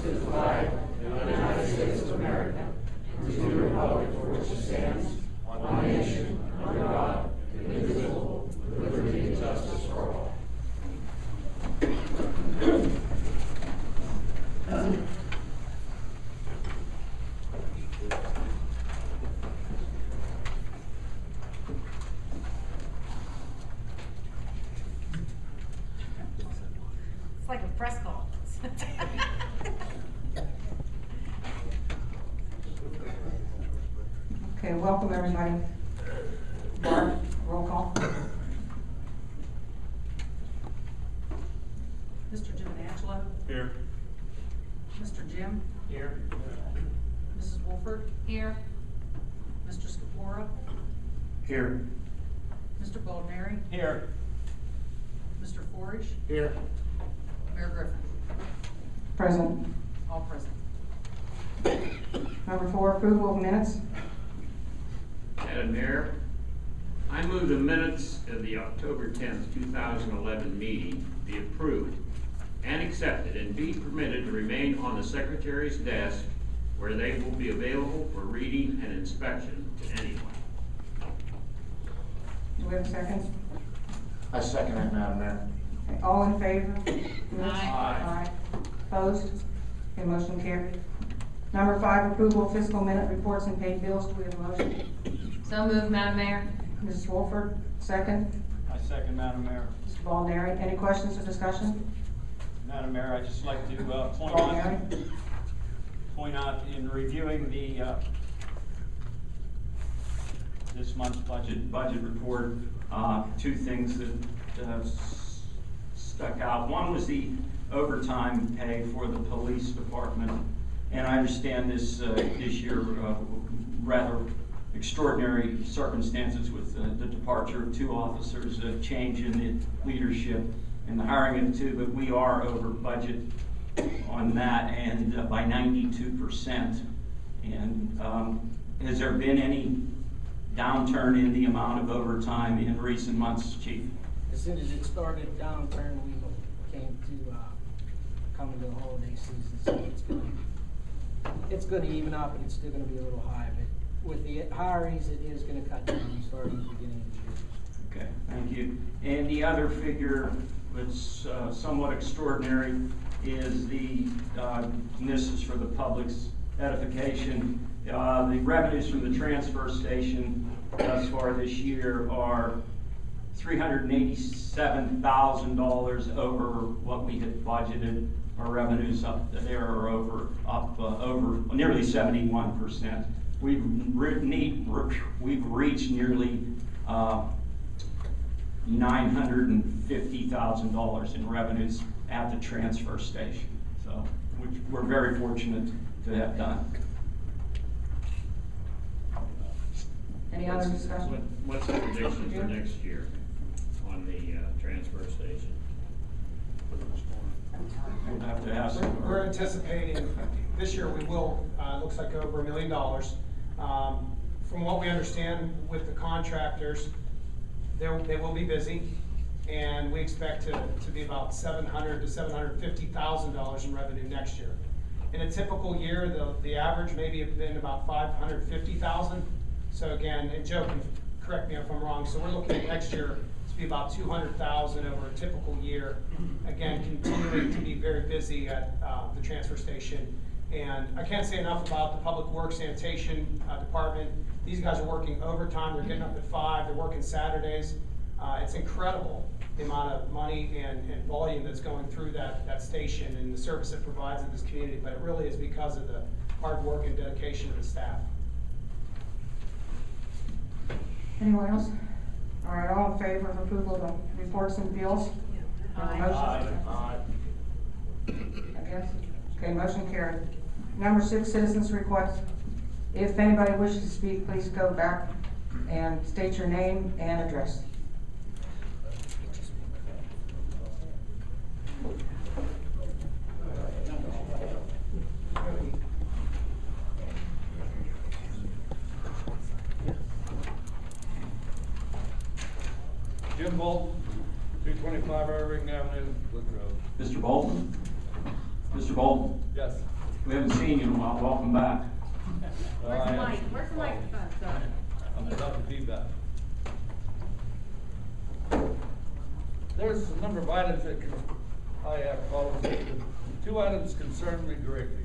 to the flag of the United States of America, and to the republic for which it stands, one nation, under God, indivisible, with liberty and justice for all. It's like a press conference. Okay, welcome everybody. Barb, roll call. Mr. Jim Angelo? Here. Mr. Jim? Here. Mrs. Wolford? Here. Mr. Scapora? Here. Mr. Baldneri? Here. Mr. Forish? Here. Mayor Griffin? Present. All present. Number 4, approval of minutes. Madam Mayor, I move the minutes of the October 10th, 2011 meeting be approved and accepted and be permitted to remain on the Secretary's desk where they will be available for reading and inspection to anyone. Do we have a second? I second it, Madam Mayor. Okay, all in favor? Aye. Opposed? Okay, motion carried. Number 5, approval of fiscal minute reports and paid bills. Do we have a motion? So moved, Madam Mayor. Mrs. Wolford, second. I second, Madam Mayor. Mr. Baldneri, any questions or discussion? Madam Mayor, I'd just like to Baldneri? point out in reviewing the this month's budget report, 2 things that stuck out. One was the overtime pay for the police department, and I understand this year rather extraordinary circumstances with the departure of 2 officers, a change in the leadership, and the hiring of 2, but we are over budget on that, and by 92%. And has there been any downturn in the amount of overtime in recent months, Chief? As soon as it started downturn, we came to come into the holiday season, so it's going to even out, but it's still going to be a little high. But with the hirings, it is going to cut down starting at the beginning of the year. Okay, thank you. And the other figure that's somewhat extraordinary is the, and this is for the public's edification, the revenues from the transfer station thus far this year are $387,000 over what we had budgeted. Our revenues up there are over nearly 71%. We've reached nearly $950,000 in revenues at the transfer station, so which we're very fortunate to have done. Any other discussion? What's the prediction for next year on the transfer station? We'll have to ask. We're anticipating this year we will, looks like over $1 million. From what we understand with the contractors, they will be busy, and we expect to be about $700,000 to $750,000 in revenue next year. In a typical year, the average maybe have been about $550,000. So again, and Joe can correct me if I'm wrong, so we're looking at next year to be about $200,000 over a typical year. Again, continuing to be very busy at the transfer station. And I can't say enough about the Public Works Sanitation Department. These guys are working overtime. They're getting up at 5. They're working Saturdays. It's incredible the amount of money and volume that's going through that station and the service it provides in this community. But it really is because of the hard work and dedication of the staff. Anyone else? All right, all in favor of approval of the reports and bills? Aye. Motion? Aye. I guess. Okay, motion carried. Number 6, citizens' request. If anybody wishes to speak, please go back and state your name and address. Jim Bolton, 225 Irving Avenue, Latrobe. Mr. Bolton? Mr. Bolton, Yes. we haven't seen you in a while. Welcome back. Where's the mic? Where's the microphone, sir? I'm about to be back. There's a number of items that I have problems with. Two items concern me greatly.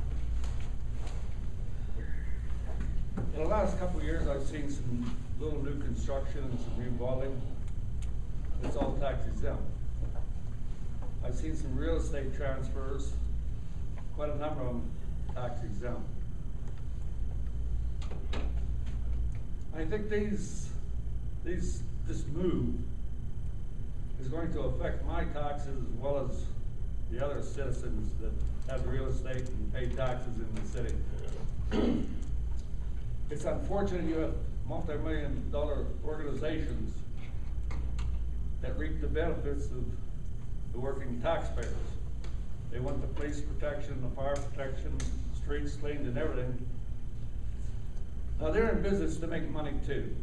In the last couple of years, I've seen some little new construction and some remodeling. It's all tax exempt. I've seen some real estate transfers, quite a number of them tax exempt. I think this move is going to affect my taxes as well as the other citizens that have real estate and pay taxes in the city. It's unfortunate you have multi-million-dollar organizations that reap the benefits of the working taxpayers. They want the police protection, the fire protection, streets cleaned and everything. Now, they're in business to make money too.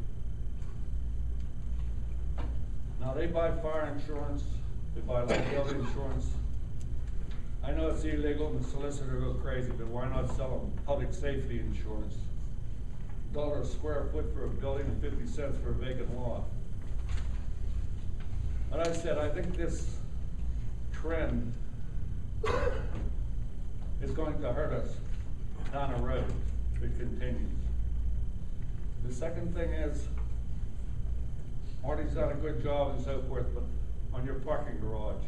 Now, they buy fire insurance, they buy liability insurance. I know it's illegal and the solicitor goes crazy, but why not sell them public safety insurance? $1 a square foot for a building and 50 cents for a vacant lot. But I said, I think this trend is going to hurt us down the road if it continues. The second thing is, Marty's done a good job and so forth, but on your parking garage.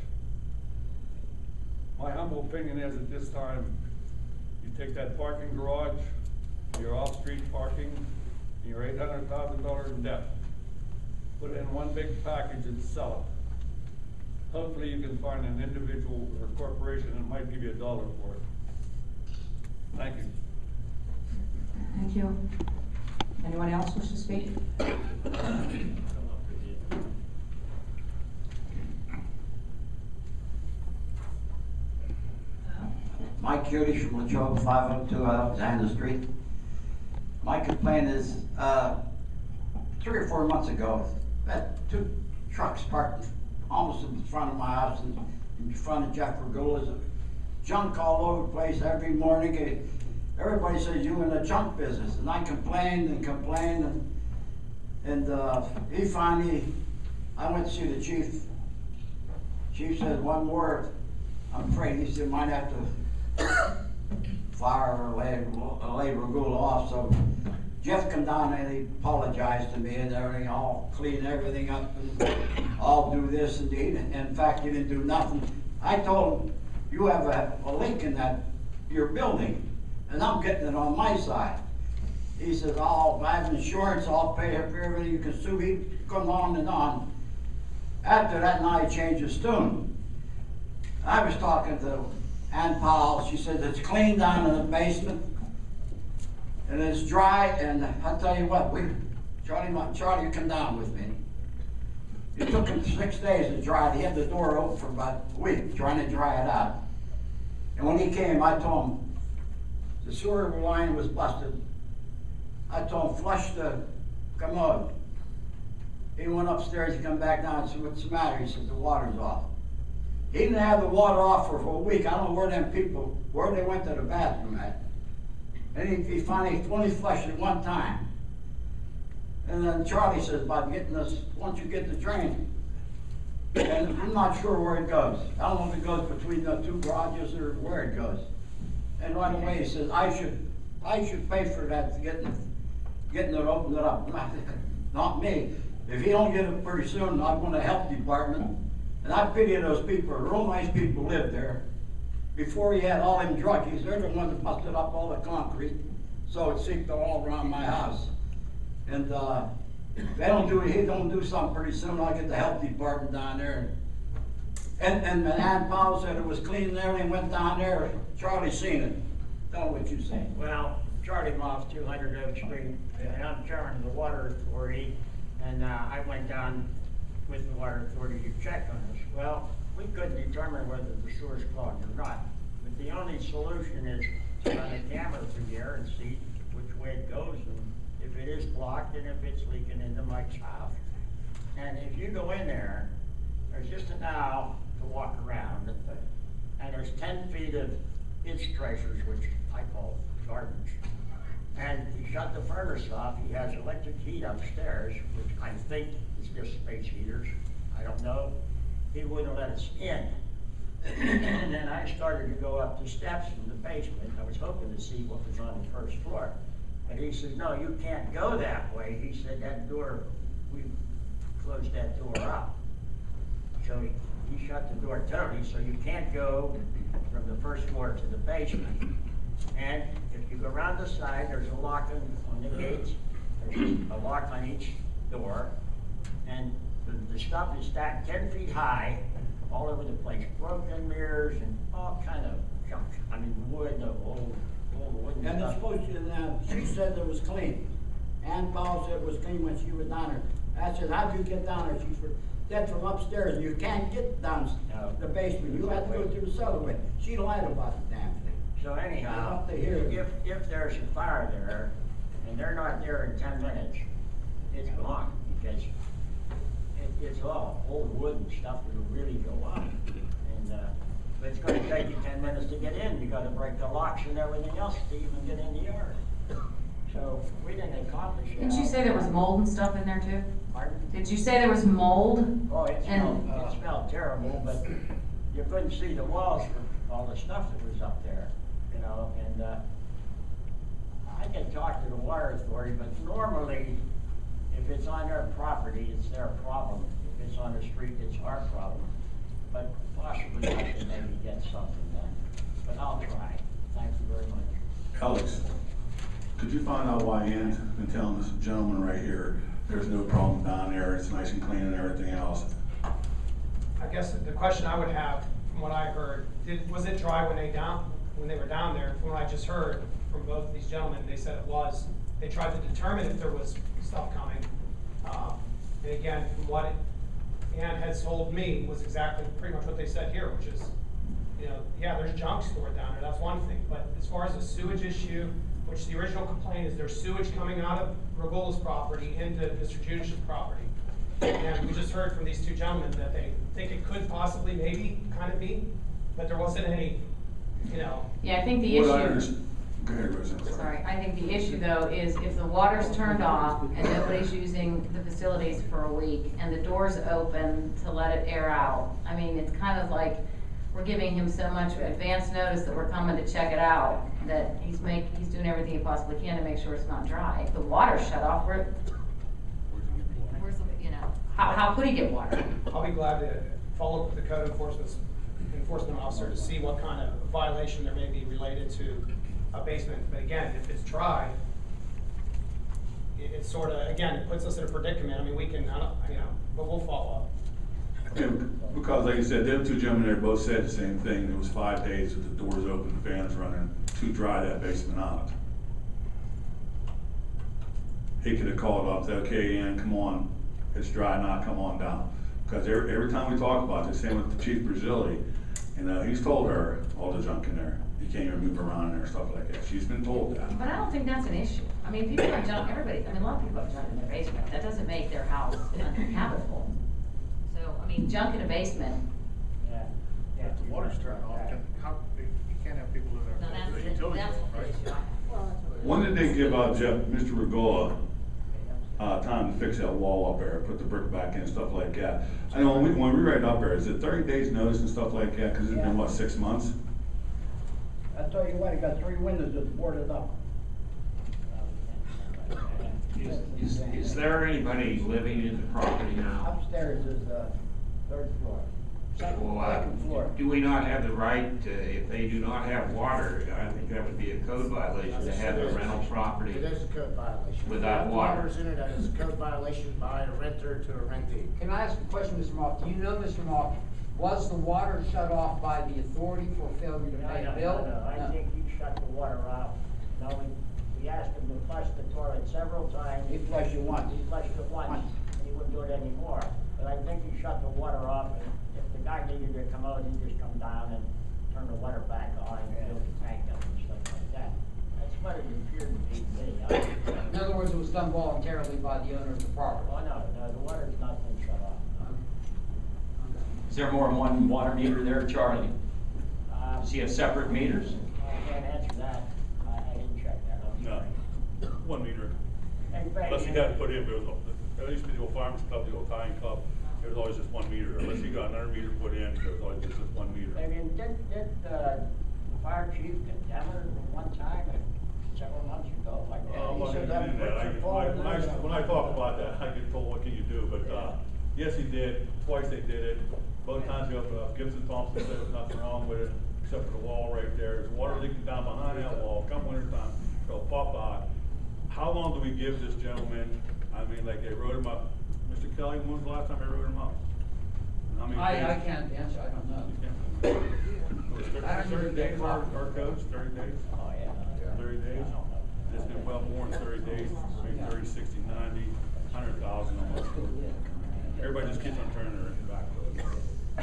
My humble opinion is at this time, you take that parking garage, your off-street parking, and your $800,000 in debt, put it in one big package and sell it. Hopefully you can find an individual or corporation that might give you $1 for it. Thank you. Thank you. Anyone else wish to speak? Mike Cuddy from Latrobe, 502 Alexander Street. My complaint is, 3 or 4 months ago, I had 2 trucks parked almost in front of my house, in front of Jeff Regula's. Junk all over the place every morning. Everybody says you in the junk business, and I complained and complained, and he finally, I went to see the chief. Chief said, one more, I'm afraid, he said, might have to fire or lay Regula off. So Jeff come down and he apologized to me and everything, I'll clean everything up and I'll do this and in fact, he didn't do nothing. I told him, you have a leak in your building, and I'm getting it on my side. He says, I have insurance, I'll pay for everything, you can sue. He come on and on. After that night, he changed his tune. I was talking to Ann Powell. She said, it's clean down in the basement, and it's dry, and I'll tell you what, Charlie come down with me. It took him 6 days to dry it. He had the door open for about a week, trying to dry it out. And when he came, I told him, the sewer line was busted. I told him, flush the commode. He went upstairs, he come back down and said, what's the matter? He said, the water's off. He didn't have the water off for a week. I don't know where them people, where they went to the bathroom at. And he finally flushed it one time. And then Charlie says about getting this, once you get the drain, and I'm not sure where it goes. I don't know if it goes between the 2 garages or where it goes. And right away he says, I should pay for that, getting it opened up. Not me. If he don't get it pretty soon, I'm going to health department. And I pity those people. Real nice people live there. Before he had all them druggies, they're the ones that busted up all the concrete, so it seeped all around my house. And he don't do something pretty soon, I'll get the health department down there. And Ann Powell said it was clean there, and went down there. Charlie seen it. Tell me what you say. Well, Charlie Moss, 200 Oak Street, and I'm chairman of the Water Authority, and I went down with the Water Authority to check on this. Well, we couldn't determine whether the sewer's clogged or not, but the only solution is to run a camera through there and see which way it goes, and if it is blocked and if it's leaking into Mike's house. And if you go in there, there's just an aisle to walk around, and there's 10 feet of his treasures, which I call garbage. And he shut the furnace off. He has electric heat upstairs, which I think is just space heaters. I don't know. He wouldn't let us in. And then I started to go up the steps in the basement. I was hoping to see what was on the first floor. But he said, no, you can't go that way. He said, that door, we closed that door up. So he shut the door totally, so you can't go from the first floor to the basement. And if you go around the side, there's a lock on the gates. There's a lock on each door. And the stuff is stacked 10 feet high, all over the place. Broken mirrors and all kind of junk. I mean, wood, old wooden And it's stuff. supposed to, she said it was clean. Ann Powell said it was clean when she was down there. I said, how'd you get down there? She said, that's from upstairs, and you can't get down No. the basement. You have to go through the cellar way. She lied about the damn thing. So anyhow, Up to here. if there's a fire there, and they're not there in 10 minutes, it's gone, because it's all old wood and stuff that'll really go on. And, but it's gonna take you 10 minutes to get in. You gotta break the locks and everything else to even get in the yard. So we didn't accomplish that. Didn't you say there was mold and stuff in there too? Pardon? Did you say there was mold? Oh, it And- smelled terrible, but you couldn't see the walls for all the stuff that was up there, you know, and, I can talk to the water authority, but normally, if it's on their property, it's their problem. If it's on the street, it's our problem. But possibly I can maybe get something done, but I'll try. Thank you very much. Alex, could you find out why Ann's been telling this gentleman right here, there's no problem down there, it's nice and clean and everything else? I guess the question I would have, from what I heard, was it dry when they were down there? From what I just heard from both of these gentlemen, they said it was. They tried to determine if there was stuff coming. And again, from what Ann has told me, was exactly pretty much what they said here, which is, you know, yeah, there's junk stored down there, that's one thing. But as far as the sewage issue, which the original complaint is there's sewage coming out of Regula's property into Mr. Judish's property. And we just heard from these two gentlemen that they think it could possibly, maybe, kind of be, but there wasn't any, you know. Yeah, I think the What I issue, understand, go ahead, Rose, I'm sorry, I think the issue though is if the water's turned off and nobody's using the facilities for a week and the door's open to let it air out, I mean, it's kind of like we're giving him so much advance notice that we're coming to check it out, that he's doing everything he possibly can to make sure it's not dry. If the water's shut off, where's the, you know, how could he get water? I'll be glad to follow up with the code enforcement officer to see what kind of violation there may be related to a basement. But again, if it's dry, it's sort of, again, it puts us in a predicament. I mean, we can, I don't, you know, but we'll follow up. Yeah, because like you said, the other two gentlemen there both said the same thing. It was 5 days with the doors open, the fans running, to dry that basement out. He could have called up, said, okay, Ann, come on, it's dry now, come on down. Because every time we talk about this, same with the Chief Brazili, and he's told her all the junk in there. You can't even move around in there, stuff like that. She's been told that. But I don't think that's an issue. I mean, people have junk, everybody, I mean, a lot of people have junk in their basement. That doesn't make their house uninhabitable. So, I mean, junk in a basement, Yeah. Yeah. If the water's turned off, you can't have people in no, there. that's, Utilities, that's right? the issue. When did they give Jeff, Mr. Regola, time to fix that wall up there, put the brick back in, stuff like that? I know when we write up there, is it 30 days notice and stuff like that? Because it's been, what, 6 months? I tell you what, I got 3 windows that's boarded up. Is there anybody living in the property now? Upstairs is the 3rd floor. Well, Second floor. do we not have the right to, if they do not have water, I think that would be a code violation to have a rental property It is a code violation. without water. Water's in it, that is a code violation by a renter to a rentee. Can I ask a question, Mr. Mock? Do you know, Mr. Mock, was the water shut off by the authority for failure to pay a bill? No, I think he shut the water off. No, we asked him to flush the toilet several times. He flushed it once. He flushed it once, and he wouldn't do it anymore. But I think he shut the water off, and if the guy needed to come out, he'd just come down and turn the water back on and fill the tank up and stuff like that. That's what it appeared to be to me. In other words, it was done voluntarily by the owner of the property? Oh, no, the water's not been shut off. Is there more than one water meter there, Charlie? Does he have separate meters? I can't answer that. I didn't check that. I'm No, sorry. 1 meter. Anybody- Unless he got it put in, there used to be the old farmers club, the old tying club, there was always just 1 meter. Unless he got another meter put in, there was always just this 1 meter. I mean, did the fire chief condemn her one time several months ago like that? I'm He not said gonna that get into that. puts her forward. When I talk about that, I get told, what can you do? But, yes, he did. Twice they did it. Both times they opened up. Gibson Thompson said there was nothing wrong with it, except for the wall right there. There's water leaking down behind that wall. Come winter time, it'll pop out. How long do we give this gentleman? I mean, like, they wrote him up. Mr. Kelly, when was the last time they wrote him up? How many I days? can't answer, I don't know. Was it 30 days, our coach, 30 days? Oh, yeah. 30 days? It's been well more than 30 days, maybe 30, 60, 90, 100,000 almost. Everybody just keeps on turning their back to it.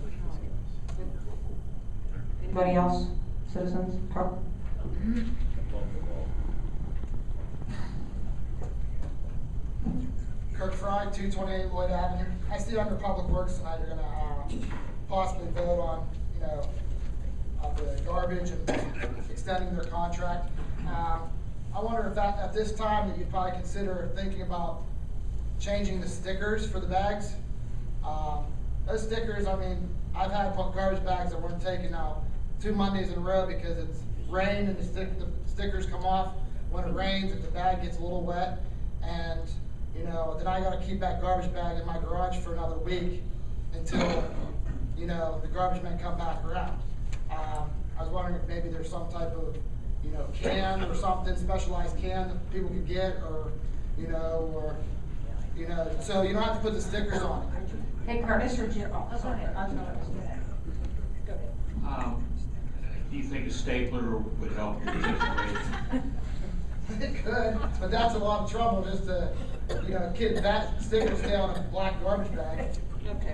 Anybody else? Citizens? Carl? Kirk Fry, 228 Lloyd Avenue. I see under Public Works tonight you're gonna possibly vote on, you know, the garbage and extending their contract. I wonder if that, at this time, that you'd probably consider thinking about changing the stickers for the bags. Those stickers, I mean, I've had garbage bags that weren't taken now 2 Mondays in a row because it's rained and the stickers come off when it rains, if the bag gets a little wet. And, you know, then I gotta keep that garbage bag in my garage for another week until, you know, the garbage men come back around. I was wondering if maybe there's some type of, you know, can or something, specialized can that people could get, or, you know, so you don't have to put the stickers on it. Hey, Kurt. Mr. Jim, oh, go sorry. ahead. I'm sorry. Go ahead. Do you think a stapler would help your situation? It could, but that's a lot of trouble just to, you know, get that sticker stay on a black garbage bag. Okay.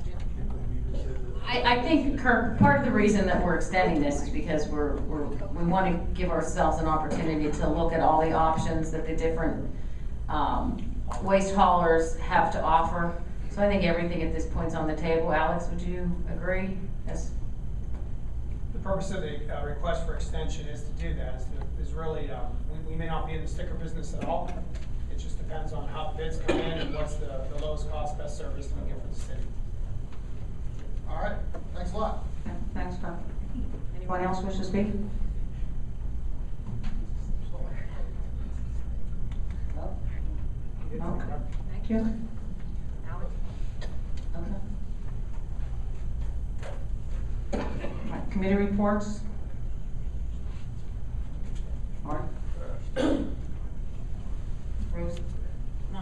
I think, Kirk, part of the reason that we're extending this is because we want to give ourselves an opportunity to look at all the options that the different waste haulers have to offer. So I think everything at this point is on the table. Alex, would you agree? Yes. The purpose of the request for extension is to do that, is really, we may not be in the sticker business at all. It just depends on how the bids come in and what's the lowest cost, best service we can get for the city. All right, thanks a lot. Okay, thanks, Carl. Anyone else wish to speak? No? Okay, thank you. Okay. Right, committee reports? Mark? Bruce? No.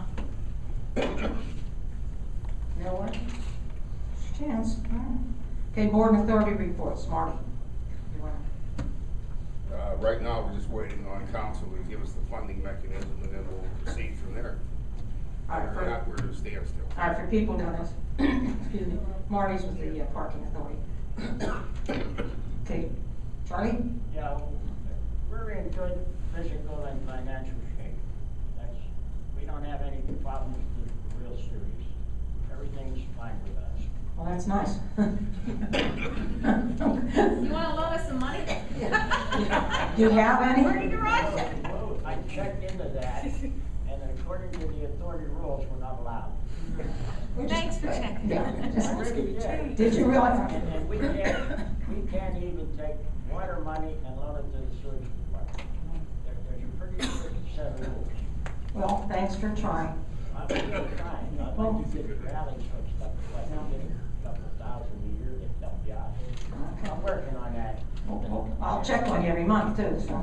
No one? Chance, all right. Okay, board and authority reports, Marty. You wanna- Right now, we're just waiting on council to give us the funding mechanism, and then we'll proceed from there. All right, We're for- at, we're at a standstill. All right, for people doing this, excuse me, Marty's with the parking authority. Okay, Charlie? Yeah, we're in good physical and financial shape. We don't have any problems that are real serious. Everything's fine with us. Well, that's nice. You want to loan us some money? Do you have any? Where did you write it? Well, I checked into that, and according to the authority rules, we're not allowed. Thanks for checking. Yeah. I really did. Did you realize? And we can't even take water money and loan it to the sewage department. There's a pretty strict set of rules. Well, thanks for trying. I'm still trying. I'd like to get rallies and stuff, like I'm getting a couple $1,000 a year to help you out. I'm working on that. I'll check on you every month too, so.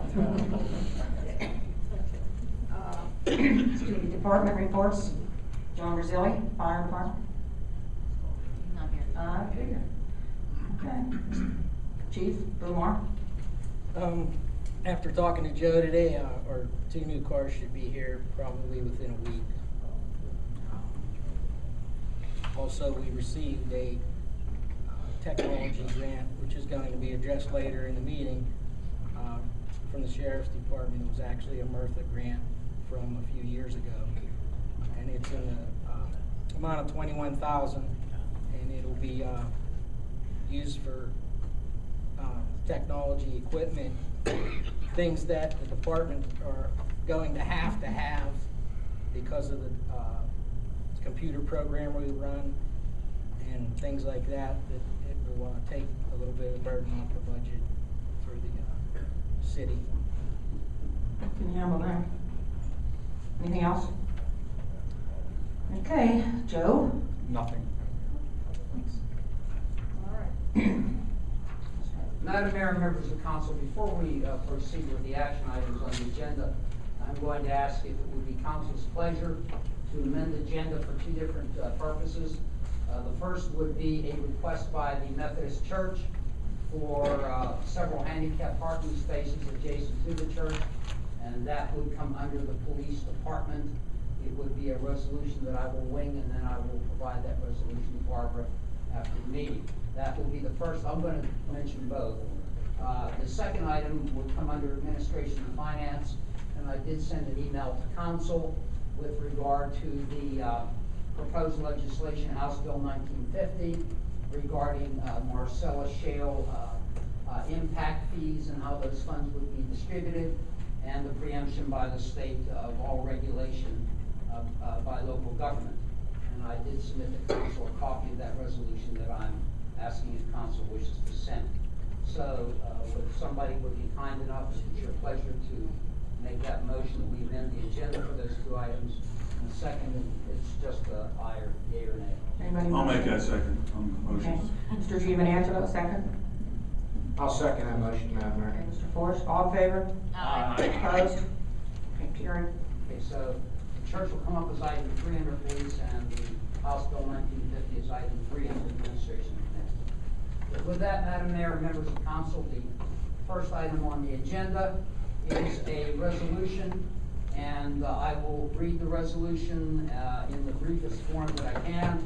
Excuse me, department reports, John Brazili, fire department. Not here. I figure. Okay. Chief, Bumar. After talking to Joe today, our 2 new cars should be here probably within a week. Also, we received a technology grant, which is going to be addressed later in the meeting, from the Sheriff's Department. It was actually a Mirtha grant from a few years ago. And it's in the amount of $21,000, and it'll be used for technology equipment, things that the department are going to have because of the computer program we run and things like that, that it will take a little bit of burden off the budget for the city. Can you handle that? Anything else? Okay, Joe? Nothing. All right. Madam Mayor and members of council, before we proceed with the action items on the agenda, I'm going to ask if it would be council's pleasure to amend the agenda for two different purposes. The first would be a request by the Methodist Church for several handicap parking spaces adjacent to the church, and that would come under the police department. It would be a resolution that I will wing, and then I will provide that resolution to Barbara after the meeting. That will be the first. I'm going to mention both. The second item will come under administration and finance, and I did send an email to council with regard to the proposed legislation, House Bill 1950, regarding Marcellus Shale impact fees and how those funds would be distributed, and the preemption by the state of all regulation by local government. And I did submit to council a copy of that resolution that I'm asking if council wishes to send. So if somebody would be kind enough, if it's your pleasure to make that motion that we amend the agenda for those two items. And the second, it's just a aye or yea or nay. Anybody? I'll make that second Okay. motion. Mr. Giovanangelo, second. I'll second that motion, Madam Okay, Mayor. Mr. Forrest, all in favor? Opposed? Okay, carried. Okay, so the church will come up as item 3 under police, and the House Bill 1950 is item 3 under administration and finance. But with that, Madam Mayor, members of council, the first item on the agenda is a resolution, and I will read the resolution in the briefest form that I can.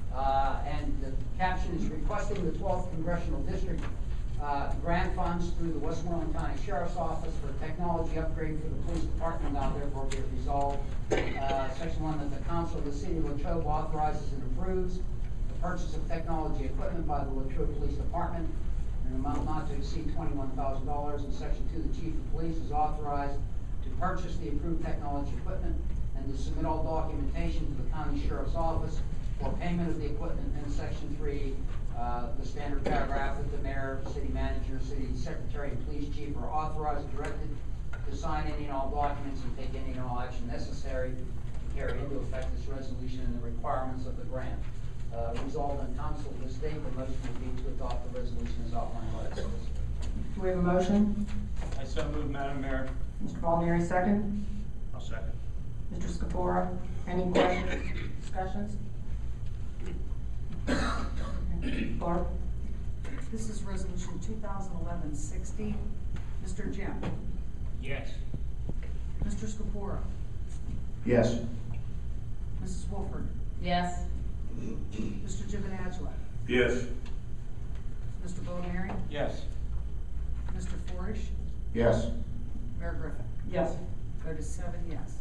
And the caption is requesting the 12th Congressional District grant funds through the Westmoreland County Sheriff's Office for technology upgrade for the police department. Now therefore be it resolved. Section 1, that the council of the city of Latrobe authorizes and approves the purchase of technology equipment by the Latrobe Police Department in an amount not to exceed $21,000. And section 2, the chief of police is authorized to purchase the approved technology equipment and to submit all documentation to the county sheriff's office for payment of the equipment. And section 3, the standard paragraph that the mayor, city manager, city secretary, and police chief are authorized and directed to sign any and all documents and take any and all action necessary to carry into effect this resolution and the requirements of the grant. Resolved on council this date, the motion would be to adopt the resolution as outlined by the solicitor. Do we have a motion? I so move, Madam Mayor. Mr. Baldnery, second. I'll second. Mr. Scafora, any questions, discussions? Barb? This is resolution 2011-60. Mr. Jim? Yes. Mr. Scafora? Yes. Mrs. Wolford? Yes. Mr. Giovanangelo? Yes. Mr. Baldnery? Yes. Mr. Forish? Yes. Mayor Griffin? Yes. Vote is 7 yes.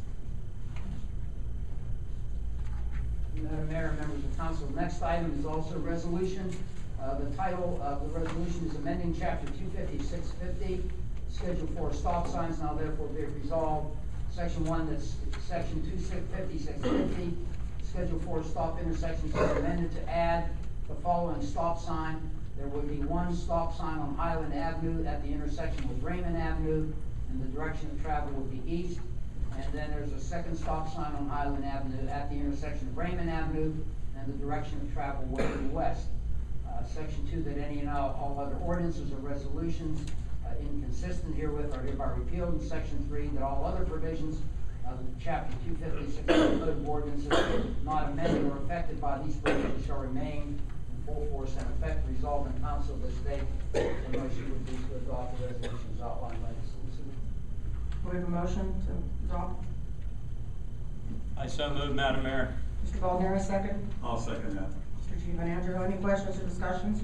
Madam Mayor, members of council, the next item is also a resolution. The title of the resolution is amending chapter 250-650, schedule 4 stop signs. Now therefore be it resolved, section 1, that's section 250-650, schedule 4 stop intersections is amended to add the following stop sign. There would be one stop sign on Highland Avenue at the intersection with Raymond Avenue, and the direction of travel would be east. And then there's a second stop sign on Highland Avenue at the intersection of Raymond Avenue, and the direction of travel would be west. Section 2, that any and all other ordinances or resolutions inconsistent herewith are hereby repealed. And section 3, that all other provisions of chapter 256 Code of Ordinances not amended or affected by these provisions shall remain in full force and effect. Resolved in council this day, the motion would be to adopt the resolutions outlined by the solicitor. Do we have a motion to adopt? I so move, Madam Mayor. Mr. Baldnery, second. I'll second that. Mr. Giovanangelo, any questions or discussions?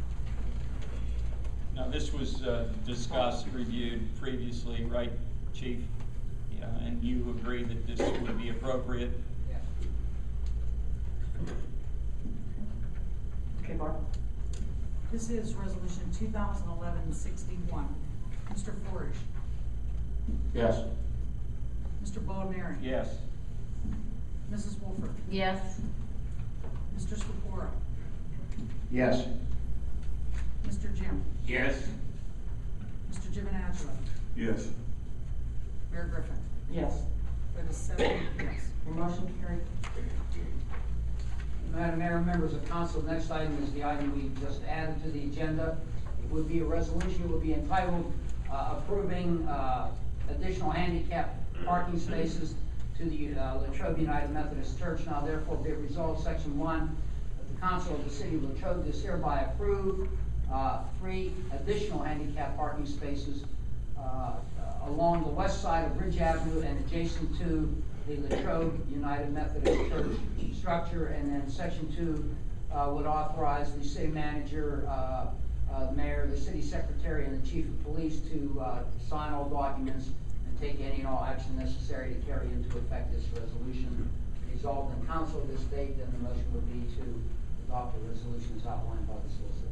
Now, this was discussed, reviewed previously, right, Chief? Yeah, and you agree that this would be appropriate? Yes. Okay, Barb? This is resolution 2011-61. Mr. Forrest? Yes. Mr. Baldner? Yes. Mrs. Wolford? Yes. Mr. Spapora? Yes. Mr. Jim? Yes. Mr. Jimenazzo? Yes. Mayor Griffin? Yes. That is 7 yes. Your motion carried. Madam Mayor, members of council, the next item is the item we just added to the agenda. It would be a resolution, it would be entitled approving additional handicap parking spaces to the Latrobe United Methodist Church. Now therefore be it resolved, section 1, that the council of the city of Latrobe does hereby approve 3 additional handicap parking spaces along the west side of Ridge Avenue and adjacent to the Latrobe United Methodist Church structure. And then section 2 would authorize the city manager, the mayor, the city secretary, and the chief of police to sign all documents and take any and all action necessary to carry into effect this resolution. Resolved in council this date, then the motion would be to adopt the resolution as outlined by the solicitor.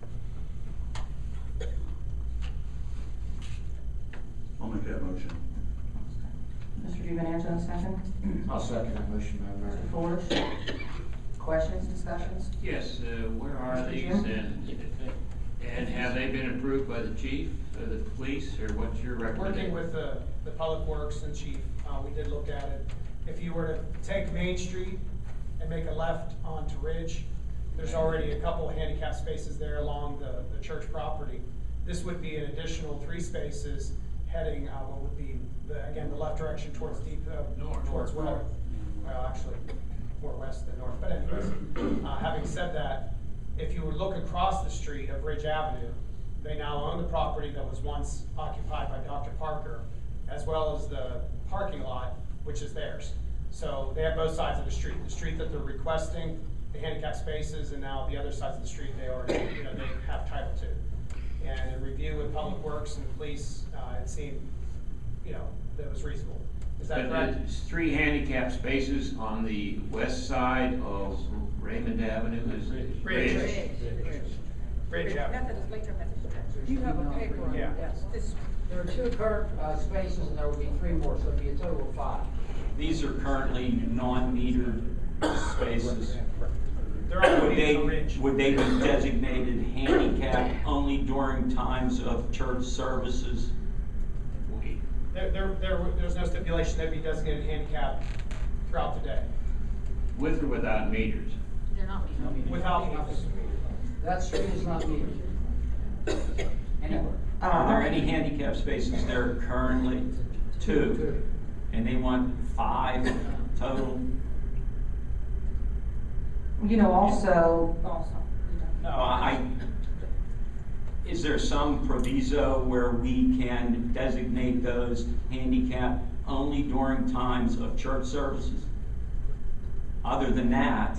I'll make that motion. Mr. Jimenazzo, second. I'll second that motion, Madam Mayor. Mr. Forrest? Questions, discussions? Yes, where are Mr. these, Jim? and have they been approved by the chief, the police, or what's your recommendation? Working with the Public Works and Chief, we did look at it. If you were to take Main Street and make a left onto Ridge, there's already a couple of handicap spaces there along the church property. This would be an additional 3 spaces heading, what would be, again, the left direction towards towards west. Well, actually, more west than north, but anyways, having said that, if you would look across the street of Ridge Avenue, they now own the property that was once occupied by Dr. Parker, as well as the parking lot, which is theirs. So they have both sides of the street that they're requesting, the handicap spaces, and now the other sides of the street they already, they have title to. And in review with Public Works and Police, it seemed, that it was reasonable. Is that correct? There's 3 handicap spaces on the west side of Raymond Avenue, is it? Ridge Avenue. You have a paper on Yeah. this. There are 2 current spaces, and there will be 3 more, so it'll be a total of 5. These are currently non-metered spaces. They're on Would the Ridge. would they be designated handicap only during times of church services? There's no stipulation they'd be designated handicap throughout the day. With or without meters? They're not meeting. Without meters. That street is not metered. Anywhere. Are there any handicap spaces there currently? 2. And they want 5 total? Also. No, is there some proviso where we can designate those handicap only during times of church services? Other than that,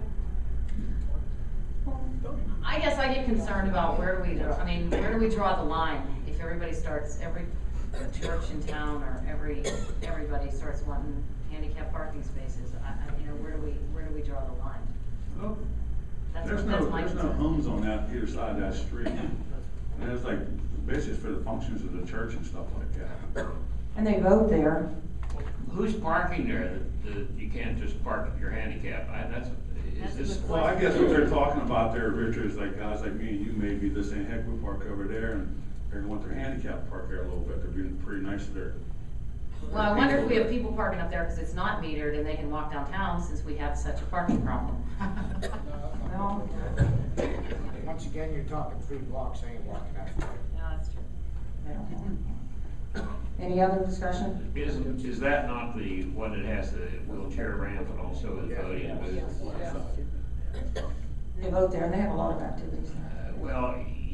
I guess I get concerned about where do we draw the line? If everybody starts, every church in town or everybody starts wanting handicap parking spaces, where do we draw the line? Well, That's there's my no concern. homes on that either side of that street. And there's like, basically for the functions of the church and stuff like that. And they vote there. Who's parking there that you can't just park your handicap? That's Is this? a good Well, I guess what they're talking about there, Richard, is like guys like me and you, maybe this ain't heck, we park over there, and they're gonna want their handicap park there a little bit. They're being pretty nice there. Well, I wonder if we have people parking up there because it's not metered and they can walk downtown since we have such a parking problem. No. Once again, you're talking 3 blocks, I ain't walking that far. Yeah, that's true. Any other discussion? Is that not the one that has the wheelchair ramp and also the voting booth? They vote there and they have a lot of activities. Well,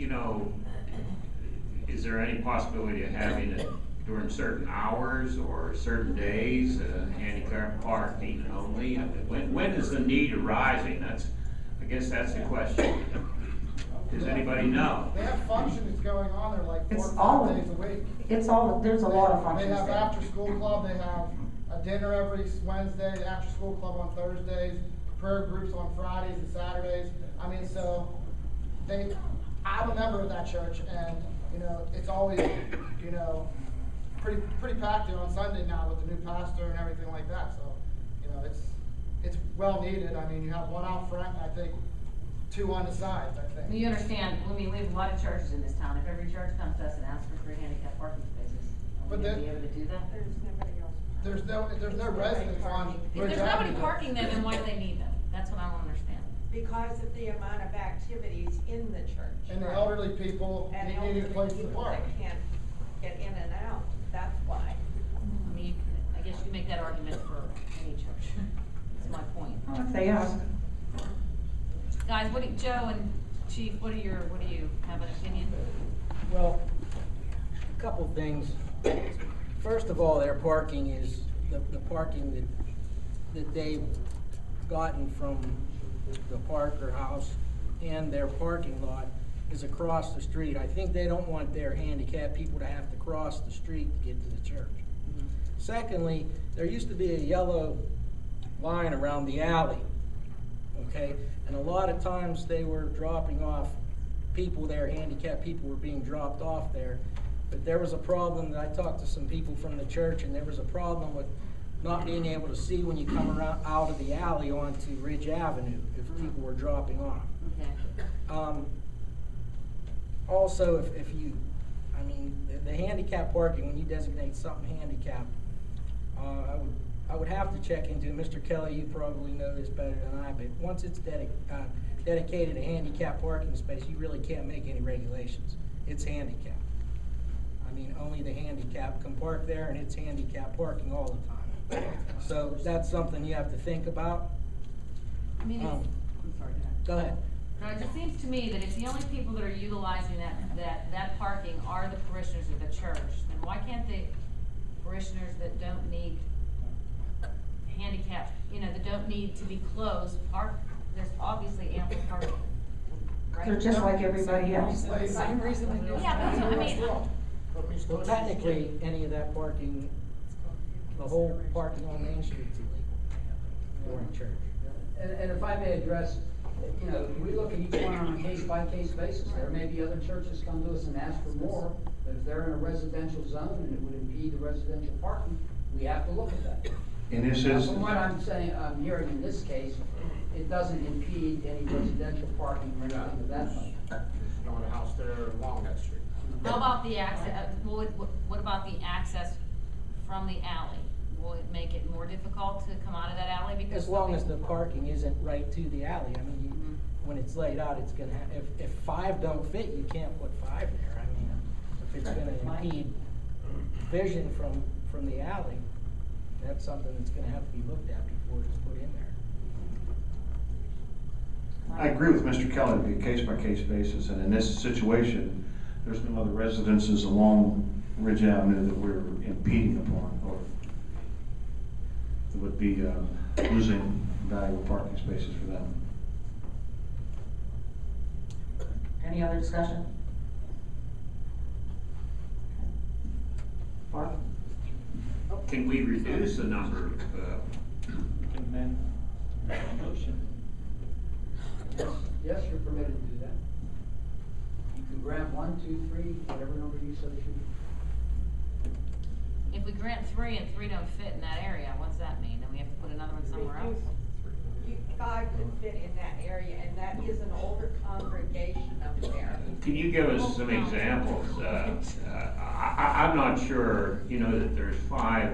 is there any possibility of having it during certain hours or certain days, handicap parking only? When is the need arising? I guess that's the question. Does anybody know? They have functions going on there like 4 It's or all 5 of days a week. There's a lot of They functions have there. after-school club, they have a dinner every Wednesday, after-school club on Thursdays, prayer groups on Fridays and Saturdays. So I'm a member of that church, and, you know, it's always, you know, pretty packed there on Sunday now with the new pastor and everything like that, so, you know, it's well needed. I mean, you have one out front, and I think 2 on the sides, I think. You understand, I mean, we have a lot of churches in this town. If every church comes to us and asks for 3 handicap parking spaces, are we But gonna be able to do that? There's nobody else. There's no residents on If Ridge there's nobody Avenue. parking there, then why do they need them? That's what I don't understand. Because of the amount of activities in the church. And the elderly people And need a elderly place to people park. that can't get in and out, that's why. I mean, I guess you make that argument for any church. That's my point. Well, if they ask. Guys, Joe and Chief, what do you have an opinion? Well, a couple things. First of all, their parking is, the parking that they've gotten from the Parker House and their parking lot is across the street. I think they don't want their handicapped people to have to cross the street to get to the church. Secondly, there used to be a yellow line around the alley, okay? And a lot of times they were dropping off people there, handicapped people were being dropped off there. But there was a problem that I talked to some people from the church, and there was a problem with not being able to see when you come around out of the alley onto Ridge Avenue if people were dropping off. Okay. Also, if you, I mean, the handicap parking, when you designate something handicapped, I would have to check into it. Mr. Kelly, you probably know this better than I, but once it's dedicated a handicap parking space, you really can't make any regulations. It's handicapped. I mean, only the handicapped can park there, and it's handicap parking all the time. So that's something you have to think about. I mean, I'm sorry, Go ahead. No, it just seems to me that if the only people that are utilizing that parking are the parishioners of the church, then why can't the parishioners that don't need handicap, you know, that don't need to be closed, park? There's obviously ample parking, right? They're just like everybody else. Same reason they do. Yeah, but I mean, Well, technically, any of that parking, the whole parking on Main Street's illegal, or in church. And if I may address, you know, we look at each one on a case-by-case basis. There may be other churches come to us and ask for more, but if they're in a residential zone and it would impede the residential parking, we have to look at that. And this Now, is. from what I'm saying, I'm hearing in this case, it doesn't impede any residential parking or anything of that type. There's no house there along that street. how about the access, what about the access from the alley? Will it make it more difficult to come out of that alley? Because As long as the parking isn't right to the alley. I mean, when it's laid out, it's gonna have, if 5 don't fit, you can't put 5 there. I mean, if it's gonna impede vision from the alley, that's something that's gonna have to be looked at before it's put in there. I agree with Mr. Kelly, it'd be a case-by-case basis, and in this situation, there's no other residences along Ridge Avenue that we're impeding upon, or that would be losing valuable parking spaces for them. Any other discussion? Barb? Can we reduce the number of, Motion. Yes, you're permitted to do that. You can grant 1, 2, 3, whatever number you so choose. if we grant 3 and 3 don't fit in that area, what's that mean? Then we have to put another one somewhere else? 5 could fit in that area, and that is an older congregation up there. can you give us some examples? I'm not sure, you know, that there's 5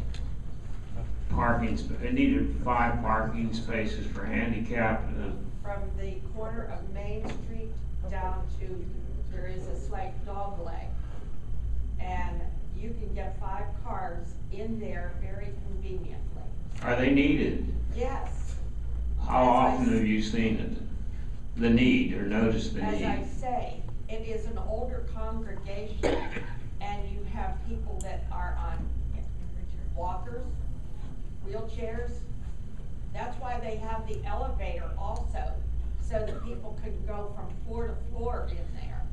needed 5 parking spaces for handicap. From the corner of Main Street down to, there is a slight dog leg. And you can get 5 cars in there very conveniently. Are they needed? Yes. How often have you seen it? The need or noticed the As need? I say, it is an older congregation, and you have people that are on walkers, wheelchairs. That's why they have the elevator also, so that people can go from floor to floor in there.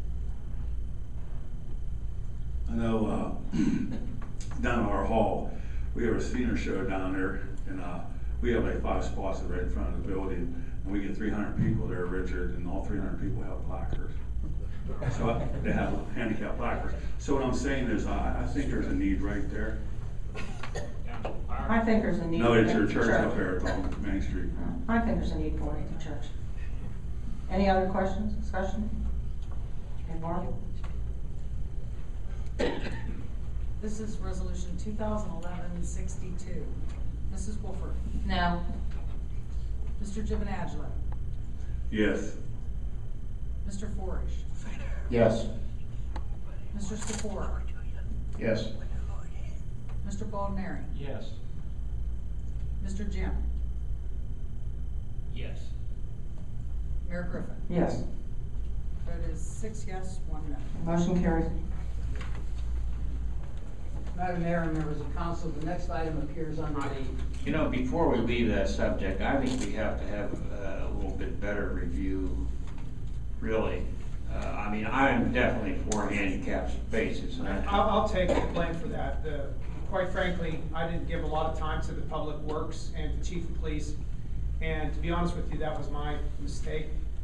I know, down at our hall, we have a senior show down there, and, we have like 5 spots right in front of the building, and we get 300 people there, Richard, and all 300 people have placards. So they have handicap placards. So what I'm saying is, I think there's a need right there. I think there's a need. No, it's for your the church up there on Main Street. I think there's a need for it at the church. Any other questions, discussion? Okay, Barb? This is resolution 2011-62. Mrs. Wolford? No. Mr. Giovanangelo? Yes. Mr. Forish? Yes. Mr. Sephora? Yes. Mr. Baldneri? Yes. Mr. Jim? Yes. Mayor Griffin? Yes. Vote is 6 yes, 1 no. Motion carries. Madam Mayor and members of council, the next item appears under the, You know, before we leave that subject, I think we have to have a little bit better review, really. I mean, I am definitely for handicap spaces. And I'll take the blame for that. Quite frankly, I didn't give a lot of time to the Public Works and the Chief of Police. And to be honest with you, that was my mistake.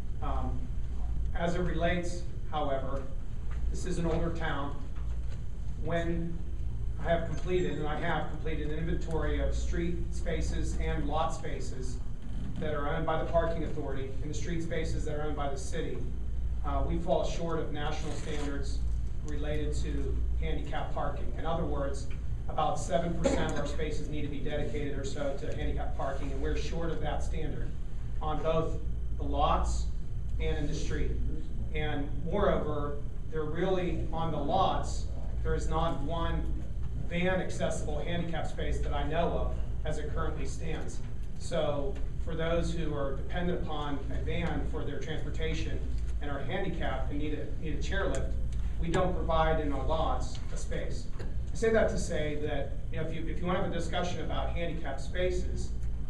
As it relates, however, this is an older town. When I have completed an inventory of street spaces and lot spaces that are owned by the parking authority and the street spaces that are owned by the city, we fall short of national standards related to handicap parking. In other words, about 7% of our spaces need to be dedicated or so to handicap parking, and we're short of that standard on both the lots and in the street. And moreover, they're really, on the lots, there is not one van accessible handicap space that I know of as it currently stands. So for those who are dependent upon a van for their transportation and are handicapped and need a chairlift, we don't provide in our lots a space. I say that to say that, you know, if you want to have a discussion about handicap spaces,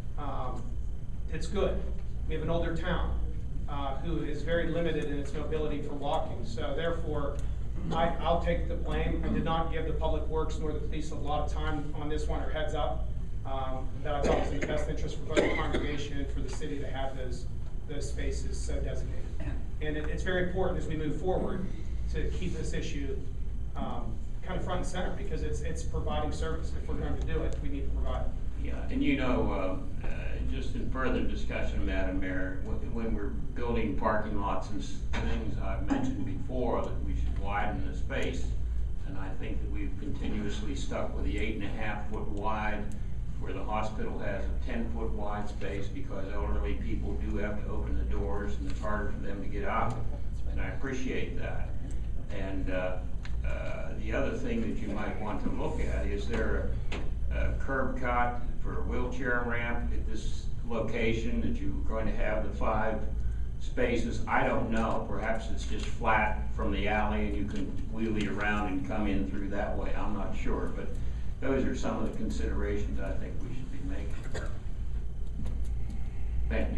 it's good. We have an older town who is very limited in its mobility for walking. So therefore, I'll take the blame. I did not give the Public Works nor the police a lot of time on this one, or heads up, that I thought was in the best interest for both the congregation and for the city to have those spaces so designated. And it's very important as we move forward to keep this issue kind of front and center, because it's providing service. If we're going to do it, we need to provide it. Yeah, and you know, just in further discussion, Madam Mayor, when we're building parking lots and things, I've mentioned before that we should widen the space. And I think that we've continuously stuck with the 8.5 foot wide, where the hospital has a 10-foot wide space, because elderly people do have to open the doors and it's harder for them to get out. And I appreciate that. And the other thing that you might want to look at, is there a curb cut for a wheelchair ramp at this location that you're going to have the 5 spaces? I don't know. Perhaps it's just flat from the alley and you can wheelie around and come in through that way. I'm not sure, but those are some of the considerations I think we should be making. Thank you.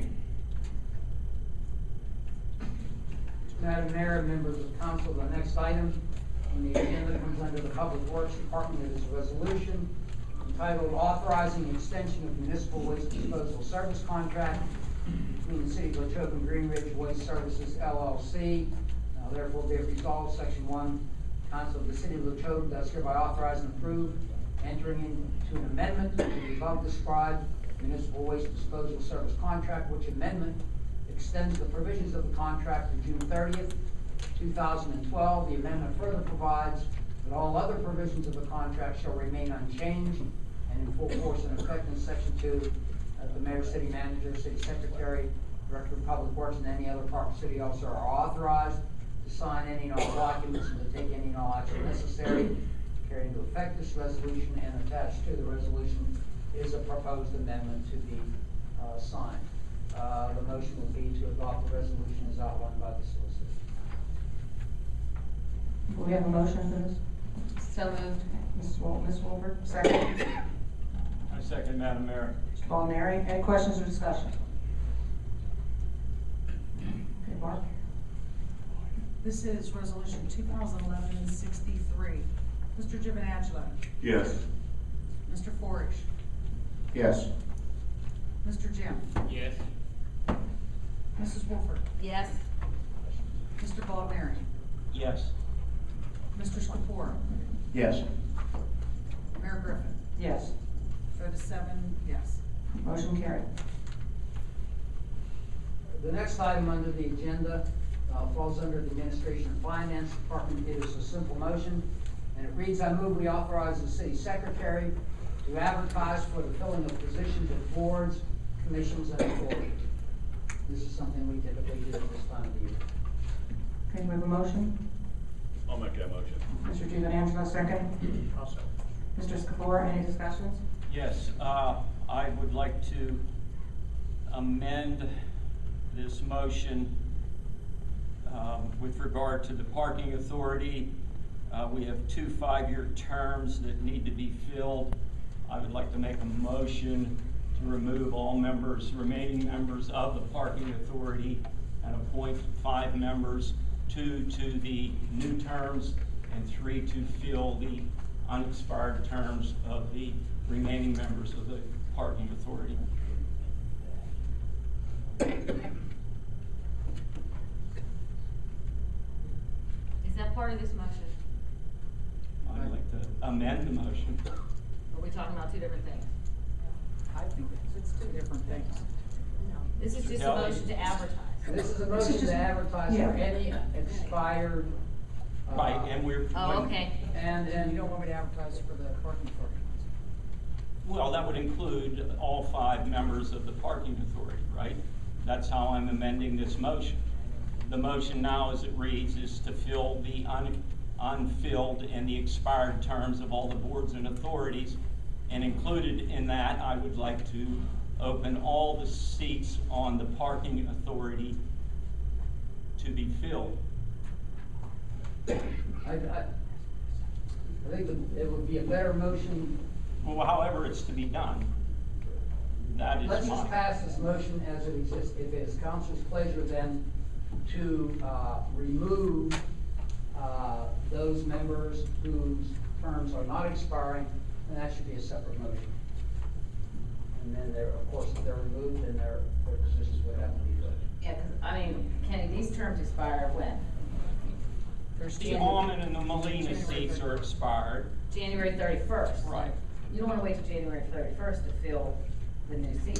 Madam Mayor, members of council, the next item on the agenda comes under the Public Works Department. It is a resolution entitled Authorizing Extension of Municipal Waste Disposal Service Contract between the City of Latrobe and Green Ridge Waste Services LLC. Now therefore be it resolved, Section 1, Council of the City of Latrobe does hereby authorize and approve entering into an amendment to the above described municipal waste disposal service contract, which amendment extends the provisions of the contract to June 30th, 2012. The amendment further provides that all other provisions of the contract shall remain unchanged and in full force and effect. In Section 2, the mayor, city manager, city secretary, director of public works, and any other department city officer are authorized to sign any and all documents and to take any and all action necessary to carry into effect this resolution, and attached to the resolution is a proposed amendment to be signed. The motion will be to adopt the resolution as outlined by the solicitor. Do we have a motion for this? So moved. Ms. Wolford, second. I second, Madam Mayor. Mr. Baldneri, any questions or discussion? Okay, Barb? This is resolution 2011-63. Mr. Giovanangelo? Yes. Mr. Forish? Yes. Mr. Jim? Yes. Mrs. Wolford? Yes. Mr. Baldneri? Yes. Mr. Skopora? Yes. Mayor Griffin? Yes. Vote is 7 yes. Motion carried. The next item under the agenda falls under the Administration and Finance Department. It is a simple motion, and it reads, I move we authorize the city secretary to advertise for the filling of positions of boards, commissions, and authorities. This is something we typically do at this time of the year. Can we have a motion? I'll make that motion. Mr. Giovanangelo, second. Also. Mr. Skopora, any discussions? Yes, I would like to amend this motion with regard to the parking authority. We have 2 5-year terms that need to be filled. I would like to make a motion to remove all remaining members of the parking authority and appoint 5 members, 2 to the new terms and 3 to fill the unexpired terms of the remaining members of the parking authority. Is that part of this motion? I'd like to amend the motion. Or are we talking about 2 different things? I think it's 2 different things. This is just a Kelly? motion to advertise. This is a motion to advertise for any expired. Right, and we're. Oh, okay. And You don't want me to advertise for the parking authority? Well, that would include all 5 members of the parking authority, right? That's how I'm amending this motion. The motion now, as it reads, is to fill the unfilled and the expired terms of all the boards and authorities. And included in that, I would like to open all the seats on the parking authority to be filled. I think it would be a better motion. Well, however it's to be done, that is Let's just mine. pass this motion as it exists. If it is council's pleasure then to remove those members whose terms are not expiring, then that should be a separate motion. And then there, of course, if they're removed, then their positions would have to be filled. Yeah, because, I mean, Kenny, these terms expire when? The Almond and the Molina seats are expired. January 31st. Right. You don't want to wait till January 31st to fill the new seats.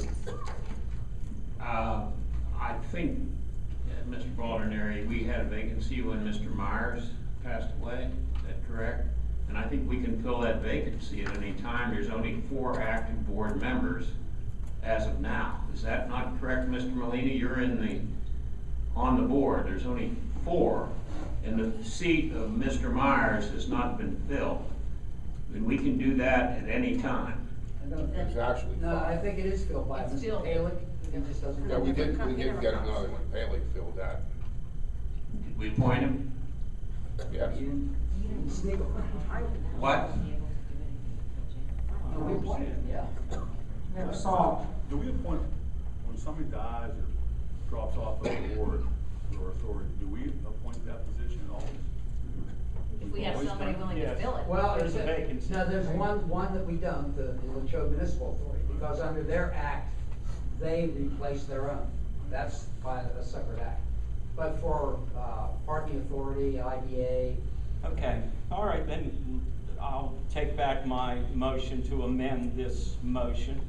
I think, Mr. Baldernary, we had a vacancy when Mr. Myers passed away. Is that correct? And I think we can fill that vacancy at any time. There's only 4 active board members as of now. Is that not correct, Mr. Molina? You're on the board. There's only 4. And the seat of Mr. Myers has not been filled. And we can do that at any time. It's actually No, I 5. think it is filled by It's Mr. filled. Paley. He just doesn't. Yeah, we did get another one. Haley filled that. Did we appoint him? Yes. You didn't sneak him. What? No, we appointed him, yeah. Never saw. Do we appoint, when somebody dies or drops off of the board or authority, do we appoint that position at all? If we have somebody willing to fill it. Well, There's a vacancy. No, there's one that we don't, the Latrobe Municipal Authority, because under their act, they replace their own. That's by a separate act. But for, parking authority, IDA. Okay, all right, then I'll take back my motion to amend this motion.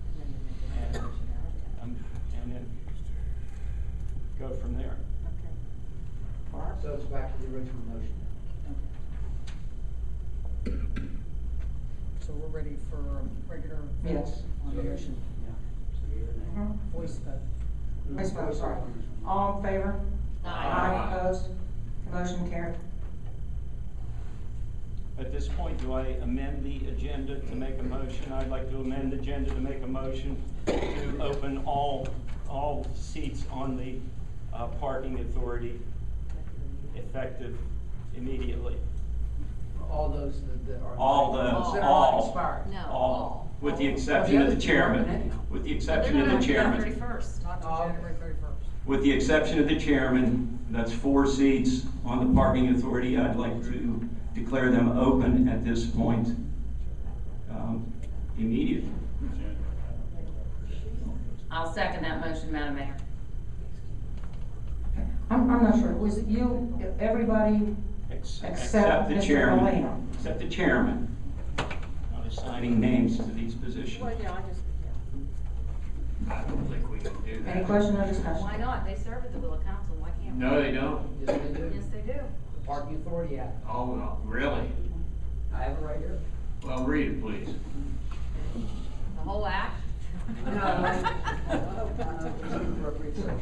And then go from there. So it's back to the original motion. So we're ready for a regular vote Yes. on the motion? Voice vote. Voice vote, sorry. All in favor? Aye. Opposed? Motion carried. At this point, do I amend the agenda to make a motion? I'd like to amend the agenda to make a motion to open all seats on the parking authority effective immediately. All those that are. All the- that are all. expired. No, All. With the exception of the chairman. With the exception of the chairman. 31st. Not till Oh. January 31st. With the exception of the chairman, that's 4 seats on the parking authority. I'd like to declare them open at this point, immediately. I'll second that motion, Madam Mayor. I'm not sure, was it you, everybody except the Mr. chairman. Molina? Except the chairman. I'm assigning names to these positions. Well, yeah, I just, I don't think we can do that. Any question or discussion? Why not? They serve at the will of council, why can't we? No, they don't. Yes, they do. Yes, they do. The Parking Authority Act. Oh, no, really? I have it right here. Well, read it, please. The whole act? Appropriate section.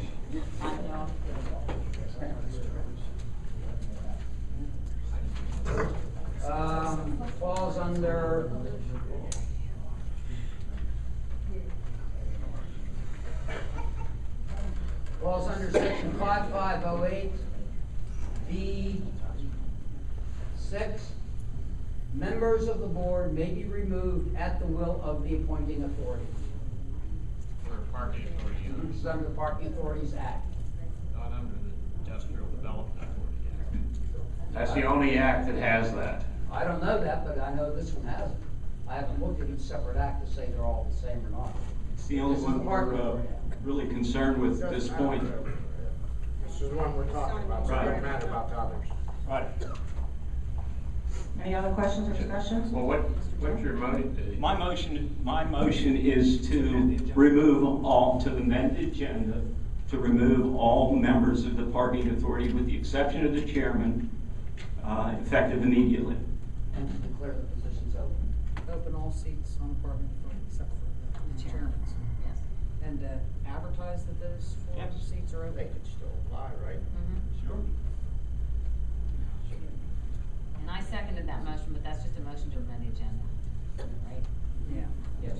Falls under section 5508 B6. Members of the board may be removed at the will of the appointing authority. For parking authority, This is under the Parking Authorities Act. not under the Industrial Development Authority Act. That's the only act that has that. I don't know that, but I know this one has it. I haven't looked at each separate act to say they're all the same or not. It's the only This is one the Parking we're Authority Act. really concerned with at this point. This is the one we're talking about, so it doesn't matter about the others. Right. Any other questions or discussions? Well, what's your motive? My motion is to remove all, to amend the agenda, to remove all members of the parking authority with the exception of the chairman, effective immediately. And to declare the positions open. Open all seats on the Parking Authority except for the chairman's. Yes. And advertise that those four Yes. seats are They open. could still apply, right? Sure. And I seconded that motion, but that's just a motion to amend the agenda, right? Yeah. Yes.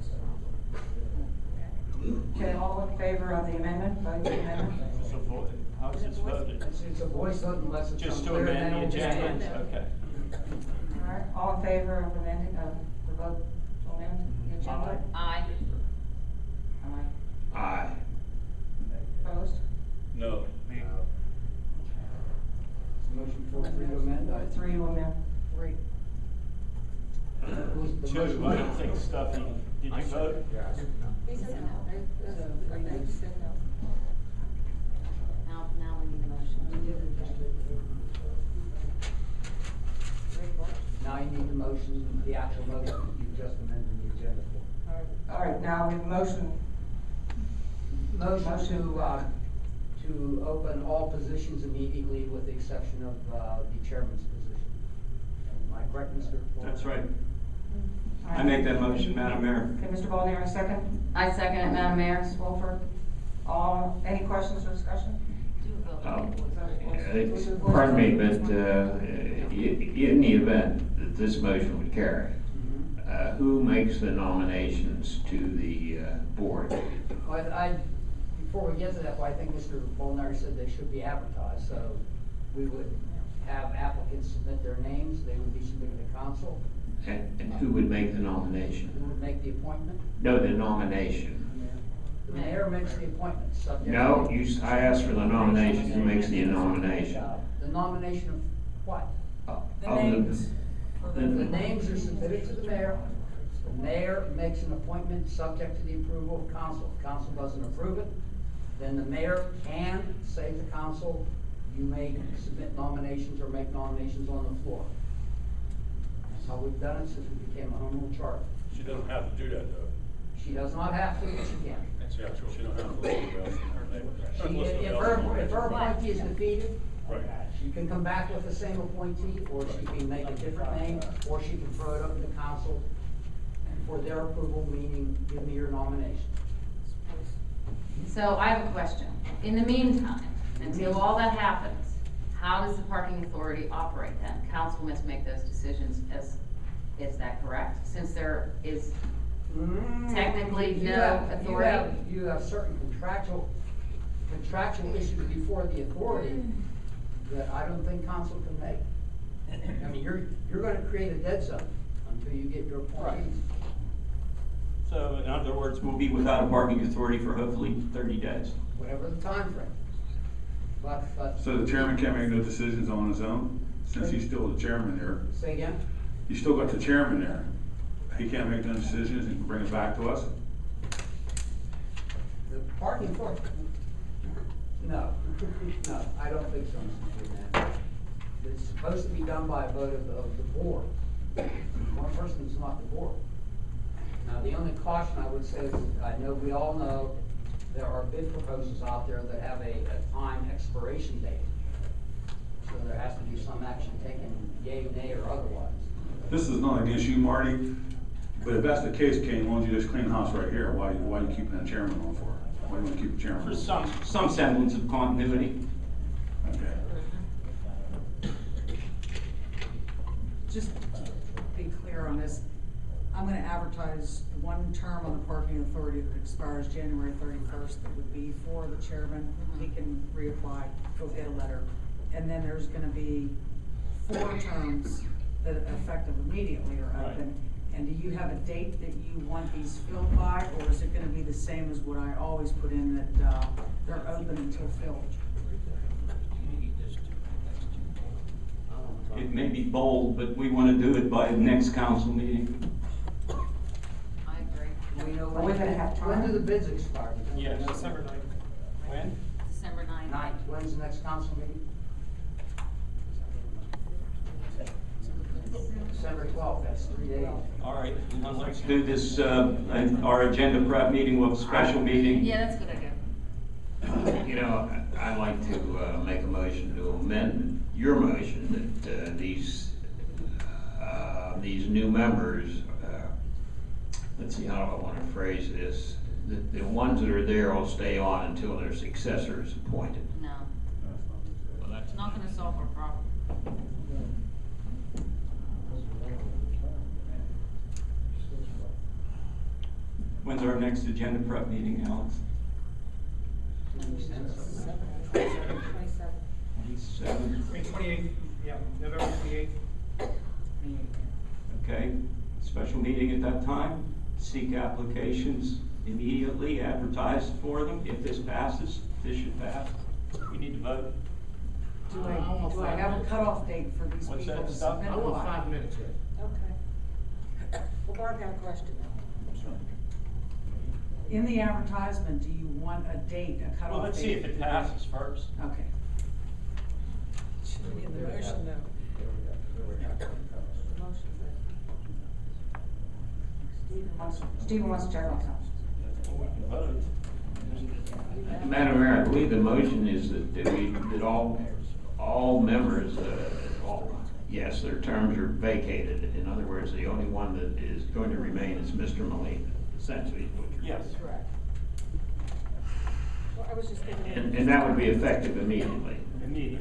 Okay, all in favor of the amendment, vote the amendment? How is this voted? It's a voice vote unless it's Just to unclear, amend then the it will be agenda? stand. Okay. All right, all in favor of amending, the vote to amend the agenda? Aye. Aye. Aye. Opposed? No. Motion for three to amend. Three to amend. Three. Who's the Two, motion? I don't think Stuffy, did you vote? Yeah. Now we need a motion. Now you need the motion, the actual motion you just amended the agenda for. All right, now we have a motion. Motion to open all positions immediately with the exception of the chairman's position. Am I correct, Mr. Fuller? That's right. I make that motion, Madam Mayor. Okay, Mr. Baldner, second. I second it, Madam Mayor. Ms. Wolford. Any questions or discussion? Pardon me, but in the event that this motion would carry, who makes the nominations to the board? Before we get to that, I think Mr. Baldner said they should be advertised, so we would have applicants submit their names, they would be submitted to council. And who would make the nomination? Who would make the appointment? No, the nomination. The mayor makes the appointment, subject. No, to- I asked for the nomination. Who makes the nomination? The nomination of what? The names. The names are submitted to the mayor. The mayor makes an appointment subject to the approval of council. If council doesn't approve it, then the mayor can say to council, you may submit nominations or make nominations on the floor. That's how we've done it since we became a home rule charter. She doesn't have to do that, though. She does not have to, but she can. Yeah, she don't have to list anybody else in her name. If her appointee is defeated, Right. she can come back with the same appointee, or she can make a different name, or she can throw it up to the council for their approval, meaning give me your nomination. So I have a question. In the meantime, until all that happens, how does the parking authority operate then? Council must make those decisions is that correct? Since there is technically no authority? You have certain contractual issues before the authority that I don't think council can make. I mean, you're gonna create a dead zone until you get your appointees. So in other words, we'll be without a parking authority for hopefully 30 days. Whatever the time frame. But, So the chairman can't make no decisions on his own, since he's still the chairman there? say again? You still got the chairman there. He can't make no decisions and bring it back to us? The parking authority, No, no, I don't think so, Mr. Chairman. It's supposed to be done by a vote of the board. One person is not the board. Now, the only caution I would say is, I know we all know there are bid proposals out there that have a time expiration date. So there has to be some action taken, yea, nay, or otherwise. This is not against you, Marty, but if that's the case, Kane, why don't you just clean house right here? Why are you keeping that chairman on for? Why do you want to keep the chairman? For some semblance of continuity. Okay. Just to be clear on this, I'm gonna advertise one term on the parking authority that expires January 31st. That would be for the chairman. He can reapply, he'll get a letter. And then there's gonna be 4 terms that effective immediately are open. And do you have a date that you want these filled by, or is it gonna be the same as what I always put in, that they're open until filled? It may be bold, but we want to do it by the next council meeting. I agree. We know Are we gonna have time? When do the bids expire? Yes. December 9th. When? December 9th. 9th, when's the next council meeting? December 12th, that's 3 days. All right, let's do this, our agenda prep meeting with a special meeting. Yeah, that's a good idea. You know, I'd like to make a motion to amend your motion that these new members, let's see, how do I want to phrase this? The ones that are there will stay on until their successor is appointed. No, Well, that's it's not gonna solve our problem. When's our next agenda prep meeting, Alex? 27th. 28th, yeah, November 28th. Okay, special meeting at that time, seek applications immediately, advertise for them. If this passes, this should pass, we need to vote. Do I have a cutoff date for these What's people that to stuff? submit? I want 5 minutes yet. Okay. Well, Barb had a question now. In the advertisement, do you want a date, a cutoff date? Well, let's see if it passes first. Okay. Should be in the motion though. Stephen wants to check on something. Madam Mayor, I believe the motion is that all members, yes, their terms are vacated. In other words, the only one that is going to remain is Mr. Molina, essentially. Yes. Correct. Well, I was just thinking. And that would be effective immediately. Immediately.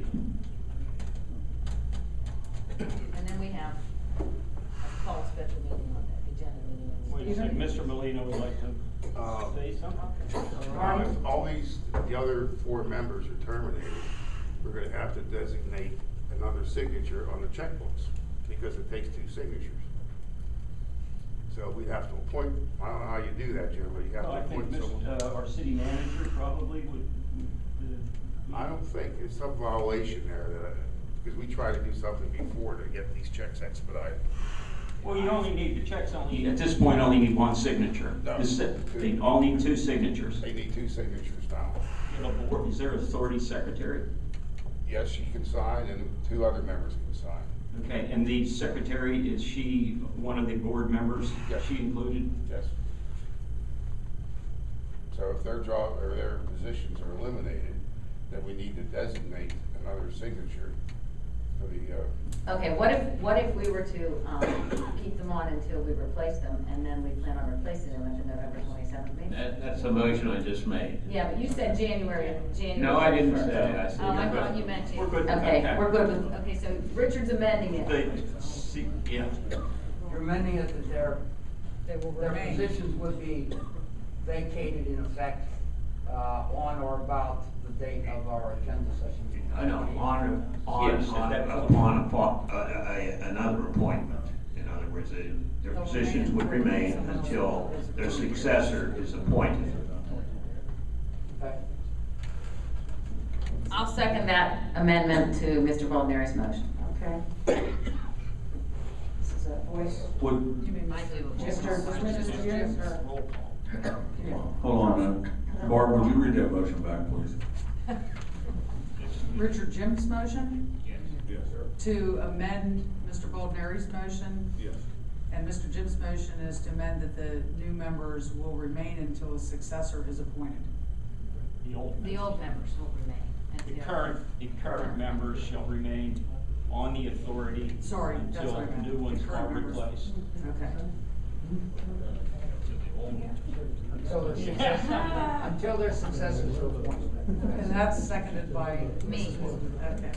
And then we have a call special meeting on that, agenda meeting. Wait a second, Mr. Molina would like to say something? If all the other 4 members are terminated, we're gonna have to designate another signature on the checkbooks, because it takes 2 signatures. So we have to appoint, I don't know how you do that, Jim, but you have Well, to I think appoint someone. our city manager probably would. I don't think, it's some violation there because we tried to do something before to get these checks expedited. Well, you only need, the checks only, at this point, only need 1 signature. No. They all need 2 signatures. They need 2 signatures now. The board, is there authority secretary? Yes, she can sign, and 2 other members can sign. Okay, and the secretary, is she one of the board members? Yes. She included? Yes. So if their job, or their positions are eliminated, then we need to designate another signature for the, Okay, what if we were to, keep them on until we replace them, and then we plan on replacing them at the November 27th meeting? That's the motion I just made. Yeah, but you said January. No, I didn't 1st. say, I said. Oh, I thought you meant We're January. good with Okay, that. we're good with, okay, so Richard's amending it. Yeah. You're amending it that They will their remain. positions would be vacated in effect, on or about the date of our agenda session. I know, Yes, upon another appointment. In other words, their positions would remain until their successor is appointed. Okay. I'll second that amendment to Mr. Baldneri's motion. Okay. This is a voice. Would, You mean I do. Mr. Jim, or? Hold on a minute. Barb, would you read that motion back, please? Richard Jim's motion Yes. Yes, sir. to amend Mr. Baldneri's motion. Yes. And Mr. Jim's motion is to amend that the new members will remain until a successor is appointed. The old The old members will remain. as The other- current members shall remain on the authority Sorry, that's until what I meant. new ones The current are members. replaced. Okay. Until their successors are appointed. And that's seconded by Me. Okay.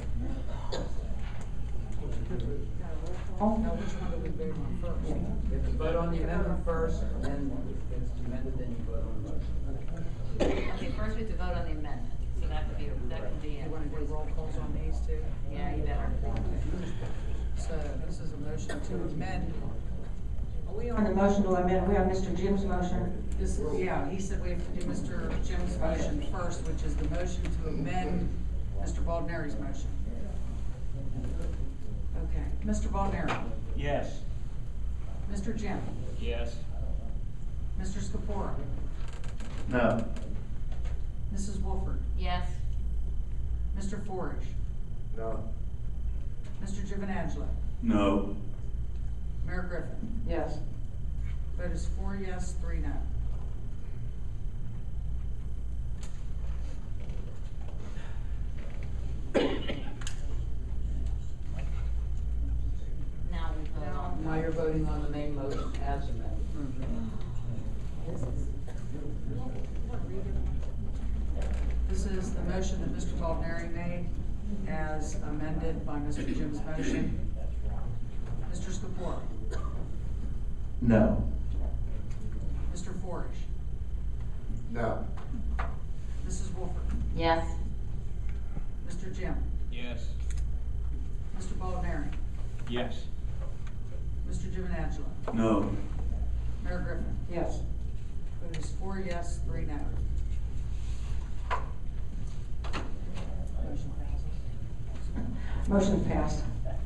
Oh, no, which one do we vote on first? You have to vote on the amendment first, and then if it's amended, then you vote on the motion. Okay, first we have to vote on the amendment, so that could be, You wanna do roll calls on these two? Yeah, you better. So this is a motion to amend. Are we on the motion to amend, we on Mr. Jim's motion? This is, yeah, he said we have to do Mr. Jim's motion first, which is the motion to amend Mr. Baldneri's motion. Okay, Mr. Baldneri, Yes. Mr. Jim, Yes. Mr. Scapora, No. Mrs. Wolford, Yes. Mr. Forage, No. Mr. Giovanangelo, No. Mayor Griffin. Yes. Vote is 4 yes, 3 no. Now we vote on. Now you're voting on the main motion as amended. This is the motion that Mr. Baldneri made as amended by Mr. Jim's motion. Mr. Scapora, No. Mr. Forage, No. Mrs. Wolford, Yes. Mr. Jim, Yes. Mr. Baldneri, Yes. Mr. Giovanangelo, No. Mayor Griffin. Yes. Vote is 4 yes, 3 no. Motion passed.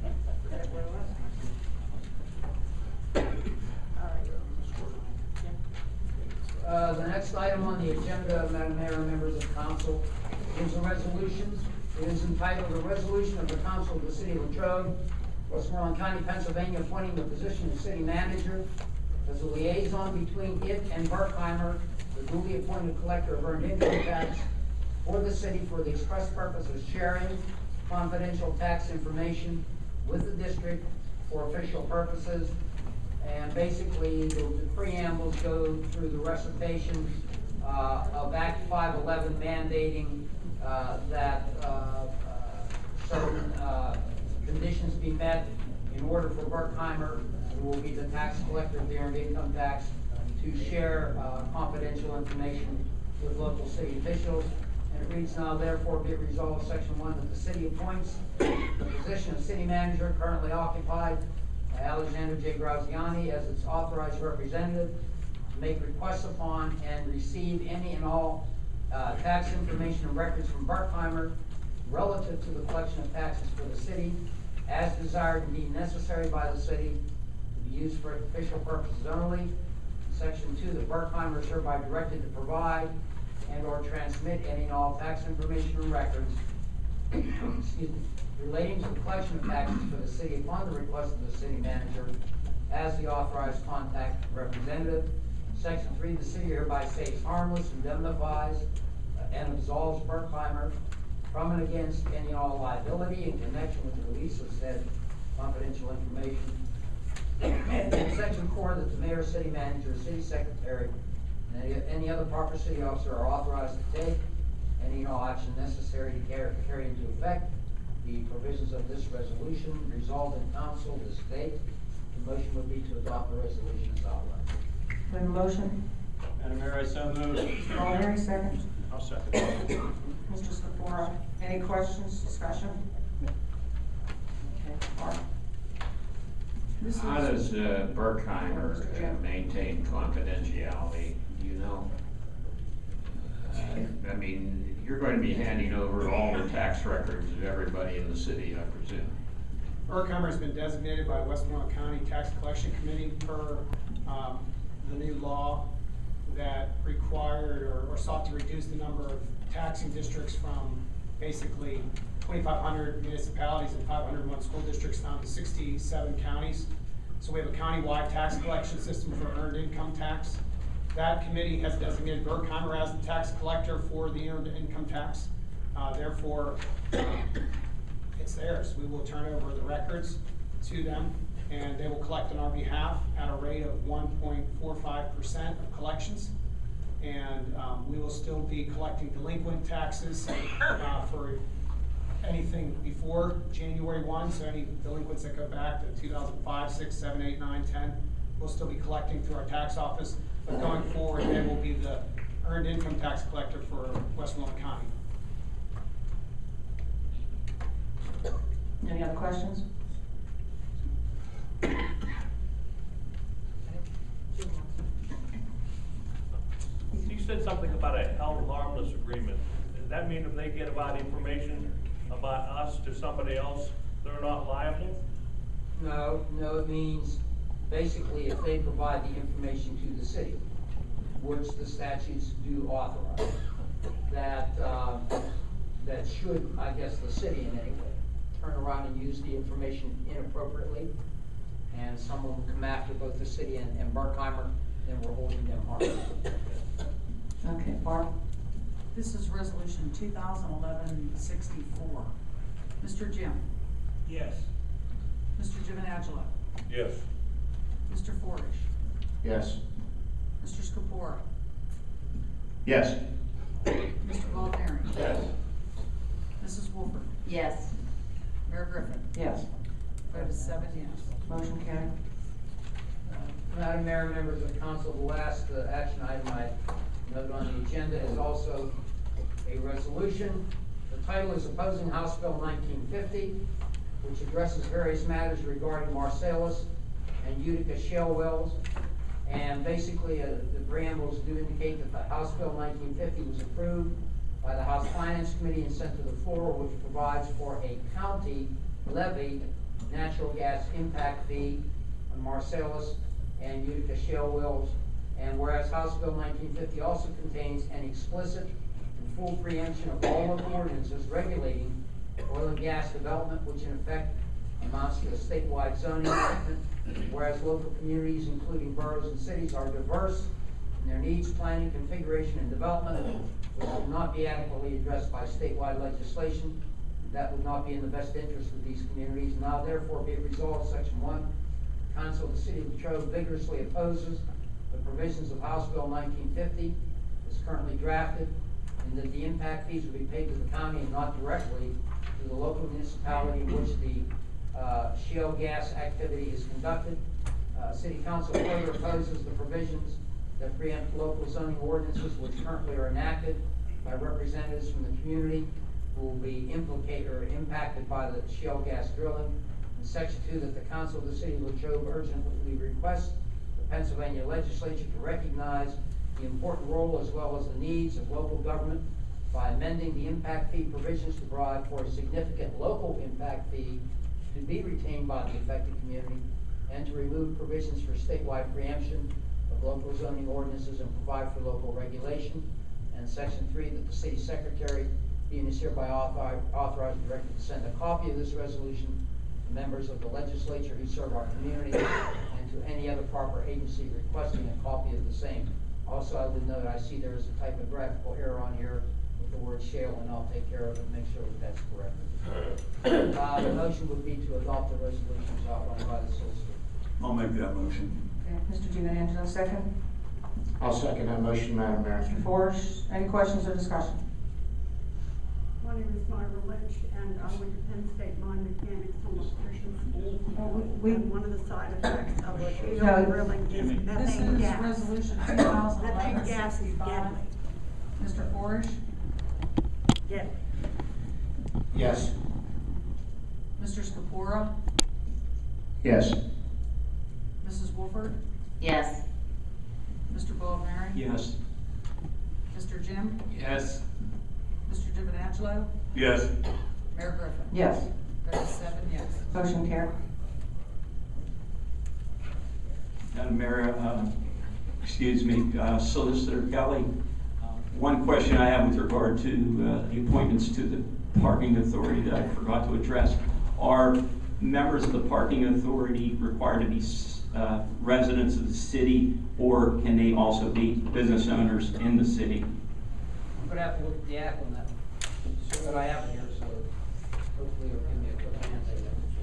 The next item on the agenda, Madam Mayor and members of council, is a resolution. It is entitled, "A Resolution of the Council of the City of Latrobe, Westmoreland County, Pennsylvania, appointing the position of city manager as a liaison between it and Berkheimer, the duly appointed collector of earned income tax for the city for the express purpose of sharing confidential tax information with the district for official purposes." And basically, the preambles go through the recitation of Act 511 mandating that certain conditions be met in order for Berkheimer, who will be the tax collector of the earned income tax, to share confidential information with local city officials. And it reads now, therefore be it resolved, Section 1, that the city appoints the position of city manager currently occupied by Alexander J. Graziani as its authorized representative to make requests upon and receive any and all tax information and records from Berkheimer relative to the collection of taxes for the city as desired and deemed necessary by the city to be used for official purposes only. Section 2, that Berkheimer is hereby directed to provide and or transmit any and all tax information and records excuse me, relating to the collection of taxes for the city upon the request of the city manager as the authorized contact representative. Section 3, the city hereby states harmless, indemnifies, and absolves Berkheimer from and against any and all liability in connection with the release of said confidential information. And in Section 4, that the mayor, city manager, city secretary, and any other proper city officer are authorized to take any and all action necessary to carry into effect the provisions of this resolution resolved in council this date. The motion would be to adopt the resolution as outlined. We have a motion. Madam Mayor, I so move. Mr. Baldneri, second. I'll second. Mr. Scapora, any questions, discussion? Okay, Mark. How does Berkheimer maintain confidentiality, do you know? I mean, you're going to be handing over all the tax records of everybody in the city, I presume. Berkheimer has been designated by Westmoreland County Tax Collection Committee per the new law that required or sought to reduce the number of taxing districts from basically 2,500 municipalities and 501 school districts down to 67 counties. So we have a county-wide tax collection system for earned income tax. That committee has designated Berkheimer as the tax collector for the earned income tax. Therefore, it's theirs. We will turn over the records to them, and they will collect on our behalf at a rate of 1.45% of collections. And we will still be collecting delinquent taxes for anything before January 1, so any delinquents that go back to 2005, 6, 7, 8, 9, 10, we'll still be collecting through our tax office. But going forward, they will be the earned income tax collector for Westmoreland County. Any other questions? You said something about a held harmless agreement. Does that mean if they get about information about us to somebody else, they're not liable? No, it means basically if they provide the information to the city, which the statutes do authorize, that should, I guess, the city in any way turn around and use the information inappropriately, and someone will come after both the city and Berkheimer, then we're holding them harmless. Okay, Barb? This is resolution 2011-64. Mr. Jim? Yes. Mr. Giovanangelo? Yes. Mr. Fortish? Yes. Mr. Scapora? Yes. Mr. Baldner? Yes. Mrs. Wolford? Yes. Mayor Griffin? Yes. Vote is 7 yes. Motion carried. Madam Mayor, members of the council, the last action item I note on the agenda is also a resolution. The title is Opposing House Bill 1950, which addresses various matters regarding Marcellus and Utica shale wells. And basically, the preambles do indicate that the House Bill 1950 was approved by the House Finance Committee and sent to the floor, which provides for a county levy natural gas impact fee on Marcellus and Utica shale wells. And whereas House Bill 1950 also contains an explicit and full preemption of all local ordinances regulating oil and gas development, which in effect amounts to a statewide zoning amendment, whereas local communities, including boroughs and cities, are diverse in their needs, planning, configuration, and development, which would not be adequately addressed by statewide legislation. That would not be in the best interest of these communities. Now therefore be it resolved, Section 1, the Council of the City of Latrobe vigorously opposes the provisions of House Bill 1950 as currently drafted, and that the impact fees will be paid to the county and not directly to the local municipality in which the shale gas activity is conducted. City Council further opposes the provisions that preempt local zoning ordinances which currently are enacted by representatives from the community who will be impacted by the shale gas drilling. In Section 2, that the Council of the City of Latrobe urgently requests the Pennsylvania Legislature to recognize the important role as well as the needs of local government by amending the impact fee provisions to provide for a significant local impact fee to be retained by the affected community, and to remove provisions for statewide preemption of local zoning ordinances and provide for local regulation. And Section 3, that the City Secretary being is hereby authorized and directed to send a copy of this resolution to members of the legislature who serve our community and to any other proper agency requesting a copy of the same. Also, I would note I see there is a typographical error on here with the word shale, and I'll take care of it and make sure that that's correct. The motion would be to adopt the resolutions outlined by the solicitor. I'll make that motion. Okay, Mr. Giovanangelo, second. I'll second that motion, Madam Mayor. Mr. Forrest, any questions or discussion? My name is Myra Lynch, and I went to Penn State Mine Mechanics on the Christian School. And one of the side effects of the shale drilling is methane gas. This is resolution Methane gas is 2011-65. deadly. Mr. Forrest? Deadly. Yes. Mr. Scapora? Yes. Mrs. Wolford? Yes. Mr. Baldner? Yes. Mr. Jim? Yes. Mr. Giovanangelo? Yes. Mayor Griffin? Yes. Vote is 7 yes. Motion carried. Madam Mayor, Solicitor Kelly, one question I have with regard to the appointments to the parking authority that I forgot to address. Are members of the parking authority required to be residents of the city, or can they also be business owners in the city? I'm gonna have to look at the act on that, but I have it here, so hopefully it'll give me a quick answer.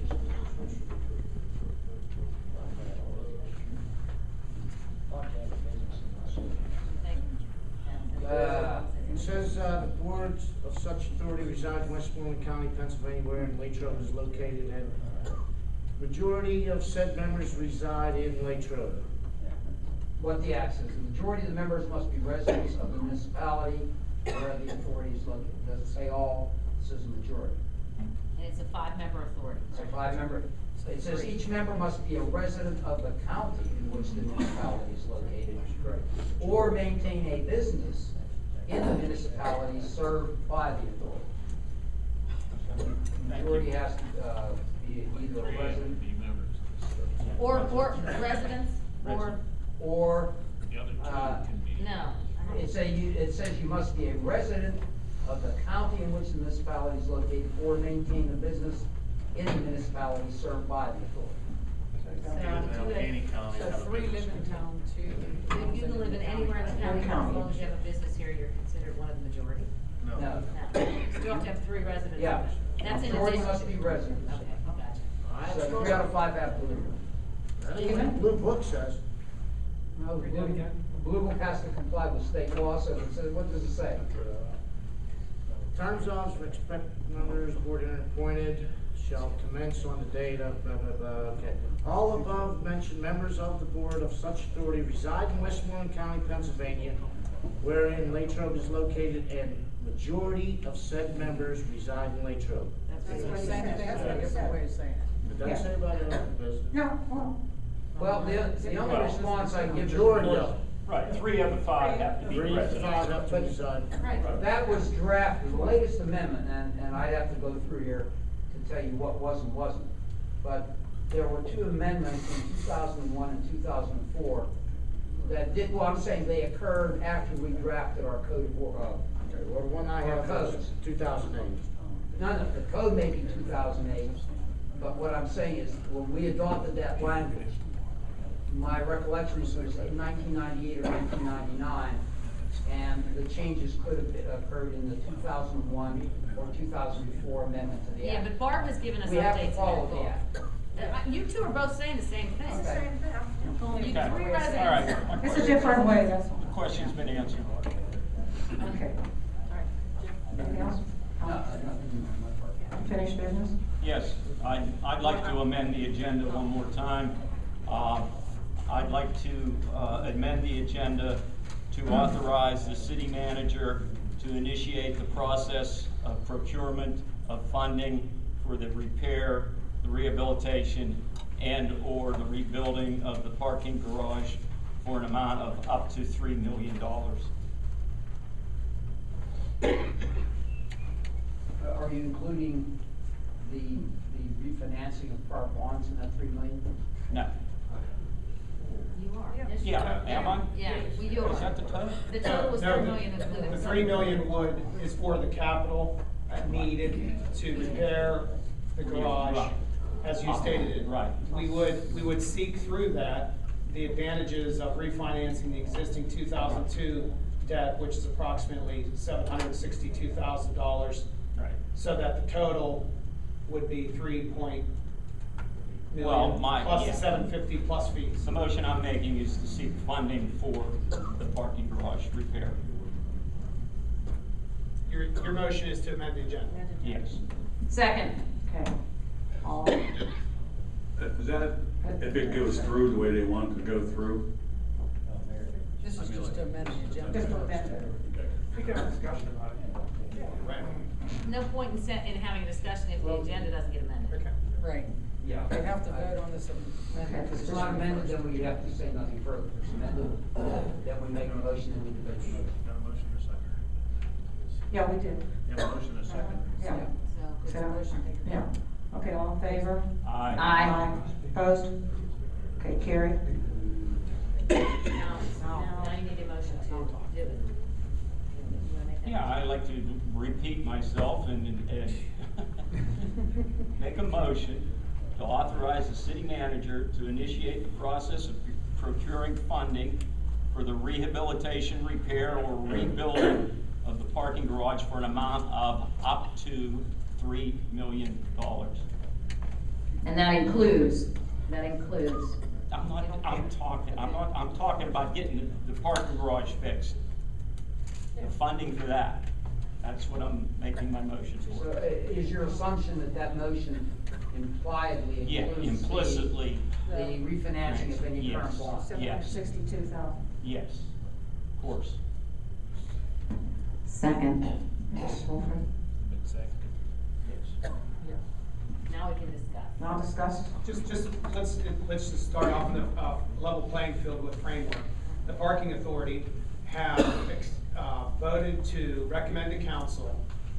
It says, the board of such authority resides in Westmoreland County, Pennsylvania, wherein Latrobe is located, and majority of said members reside in Latrobe. What the act says, the majority of the members must be residents of the municipality where the authority is located. It doesn't say all, it says a majority. And it's a 5-member authority. It's a 5-member. It says each member must be a resident of the county in which the municipality is located, or maintain a business in the municipality served by the authority. The majority has to be either a resident Or residents, or no. it says you must be a resident of the county in which the municipality is located, or maintain a business in the municipality served by the authority. So 3 live in town, 2. If you can live in anywhere in the county, as long as you have a business here, you're considered one of the majority? No. No. You still have to have 3 residents. Yeah. That's in Majority addition. must be residents. Okay, gotcha. So 3 out of 5 have to live. That's what the Blue Book says. No, Blue Book has to comply with state law, so it says, what does it say? Terms of expected members, board appointed, shall commence on the date of blah, blah, blah, okay. All above mentioned members of the board of such authority reside in Westmoreland County, Pennsylvania, wherein Latrobe is located, and majority of said members reside in Latrobe. That's what I'm saying, that's a different way of saying it. It doesn't say about it on the business. Well, the only response I give is. Majority of. Right, 3 of the 5 have to be 3 of the residents. 5 have to reside. Right. That was drafted, the latest amendment, and I'd have to go through here to tell you what was and wasn't. But there were 2 amendments in 2001 and 2004 that did, well, I'm saying they occurred after we drafted our code for, Okay, well, the one I have is 2008. no, the code may be 2008, but what I'm saying is, when we adopted that language, my recollection is it was 1998 or 1999, and the changes could have occurred in the 2001 or 2004 amendment to the Yeah, act. but Barb has given us updates. We have to in follow that the act. You 2 are both saying the same thing. It's the same You Okay. 3 residents. All right. It's a different way, that's all. The question's been answered. Okay. Anything else? No, nothing on my part. Unfinished business? Yes, I'd like to amend the agenda one more time. I'd like to amend the agenda to authorize the city manager to initiate the process of procurement of funding for the repair, the rehabilitation, and/or the rebuilding of the parking garage for an amount of up to $3 million. Are you including the refinancing of prior bonds in that $3 million? No. You are. Yes, you Yeah, are. am I? Yeah, you are. Is that the total? The total was No, 3 million included. The 3 million is for the capital needed to repair the garage, Right. as you stated it. Right. We would seek through that the advantages of refinancing the existing 2002 debt, which is approximately $762,000. Right. So that the total would be 3 Well, million my- plus yeah. the 750 plus fees. The motion I'm making is to seek funding for the parking garage repair. Your motion is to amend the agenda. Yes. Second. Okay. All, Is that, if it goes through the way they want it to go through? This is just to amend the agenda. just a minute. We can have a discussion about it. Right. No point in having a discussion if the agenda doesn't get amended. Okay. Right. Yeah. They have to vote on this If amendment. it's not amended, then we have to say nothing further. If it's amended, then we make a motion and we debate the motion. Got a motion and a second. Yeah, we did. You have a motion and a second? Yeah. So, It's a motion, take it. Yeah. Okay, all in favor? Aye. Aye. Opposed? Okay, carry. now you need a motion to do it. You wanna make that Yeah, motion? I'd like to repeat myself and make a motion to authorize the city manager to initiate the process of procuring funding for the rehabilitation, repair, or rebuilding of the parking garage for an amount of up to $3 million. And that includes, I'm talking about getting the parking garage fixed. The funding for that. That's what I'm making my motion So for. is your assumption that that motion impliedly Yeah, includes implicitly. the refinancing of any Yes. current bonds? Yes. $762,000. Yes, of course. second. Yes. Now we can discuss. Now discussed? Let's just start off in the level playing field with framework. The parking authority have voted to recommend to council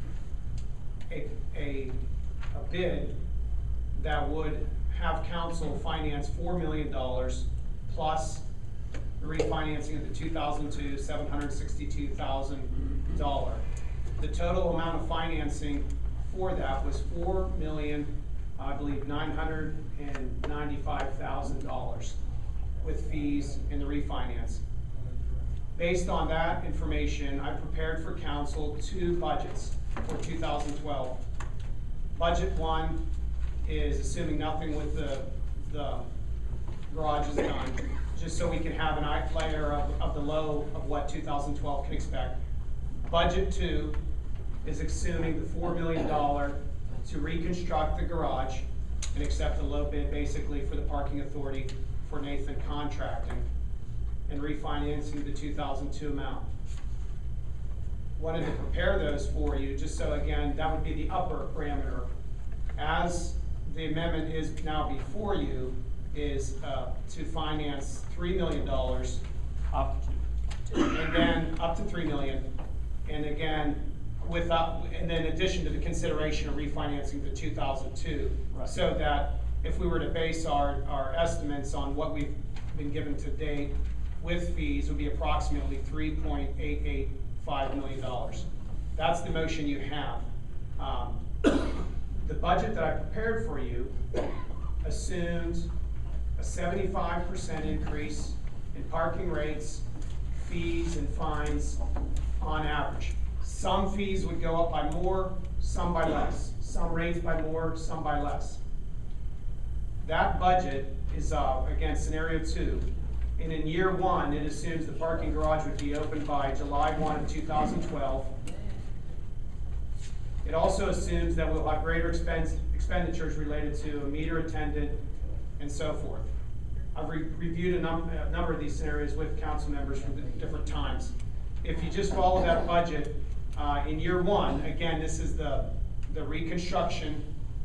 a bid that would have council finance $4 million plus the refinancing of the 2002 $762,000. The total amount of financing for that was $4,995,000 with fees in the refinance. Based on that information, I prepared for council 2 budgets for 2012. Budget 1 is assuming nothing with the garage is done, just so we can have an layer of the low of what 2012 can expect. Budget 2 is assuming the $4 million to reconstruct the garage and accept the low bid basically for the parking authority for Nathan Contracting and refinancing the 2002 amount. Wanted to prepare those for you, just so again, that would be the upper parameter. As the amendment is now before you, is to finance $3 million. Up to. And then up to $3 million. And again, and then in addition to the consideration of refinancing the 2002. Right. So that if we were to base our estimates on what we've been given to date with fees, would be approximately $3.885 million. That's the motion you have. The budget that I prepared for you assumes a 75% increase in parking rates, fees, and fines on average. Some fees would go up by more, some by less. Some rates by more, some by less. That budget is, again, scenario 2. And in year 1, it assumes the parking garage would be open by July 1 of 2012. It also assumes that we'll have greater expenditures related to a meter attendant and so forth. I've reviewed a number of these scenarios with council members from different times. If you just follow that budget, in year 1, again, this is the reconstruction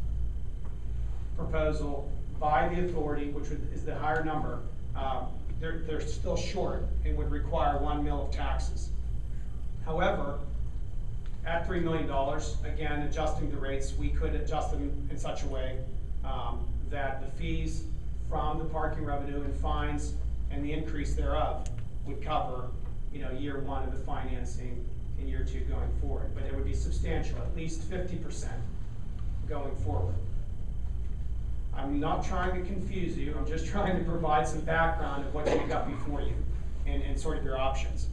proposal by the authority, which is the higher number. They're still short and would require $1 million of taxes. However, at $3 million, again, adjusting the rates, we could adjust them in such a way that the fees from the parking revenue and fines and the increase thereof would cover, year 1 of the financing in year 2 going forward. But it would be substantial, at least 50% going forward. I'm not trying to confuse you, I'm just trying to provide some background of what you've got before you and sort of your options.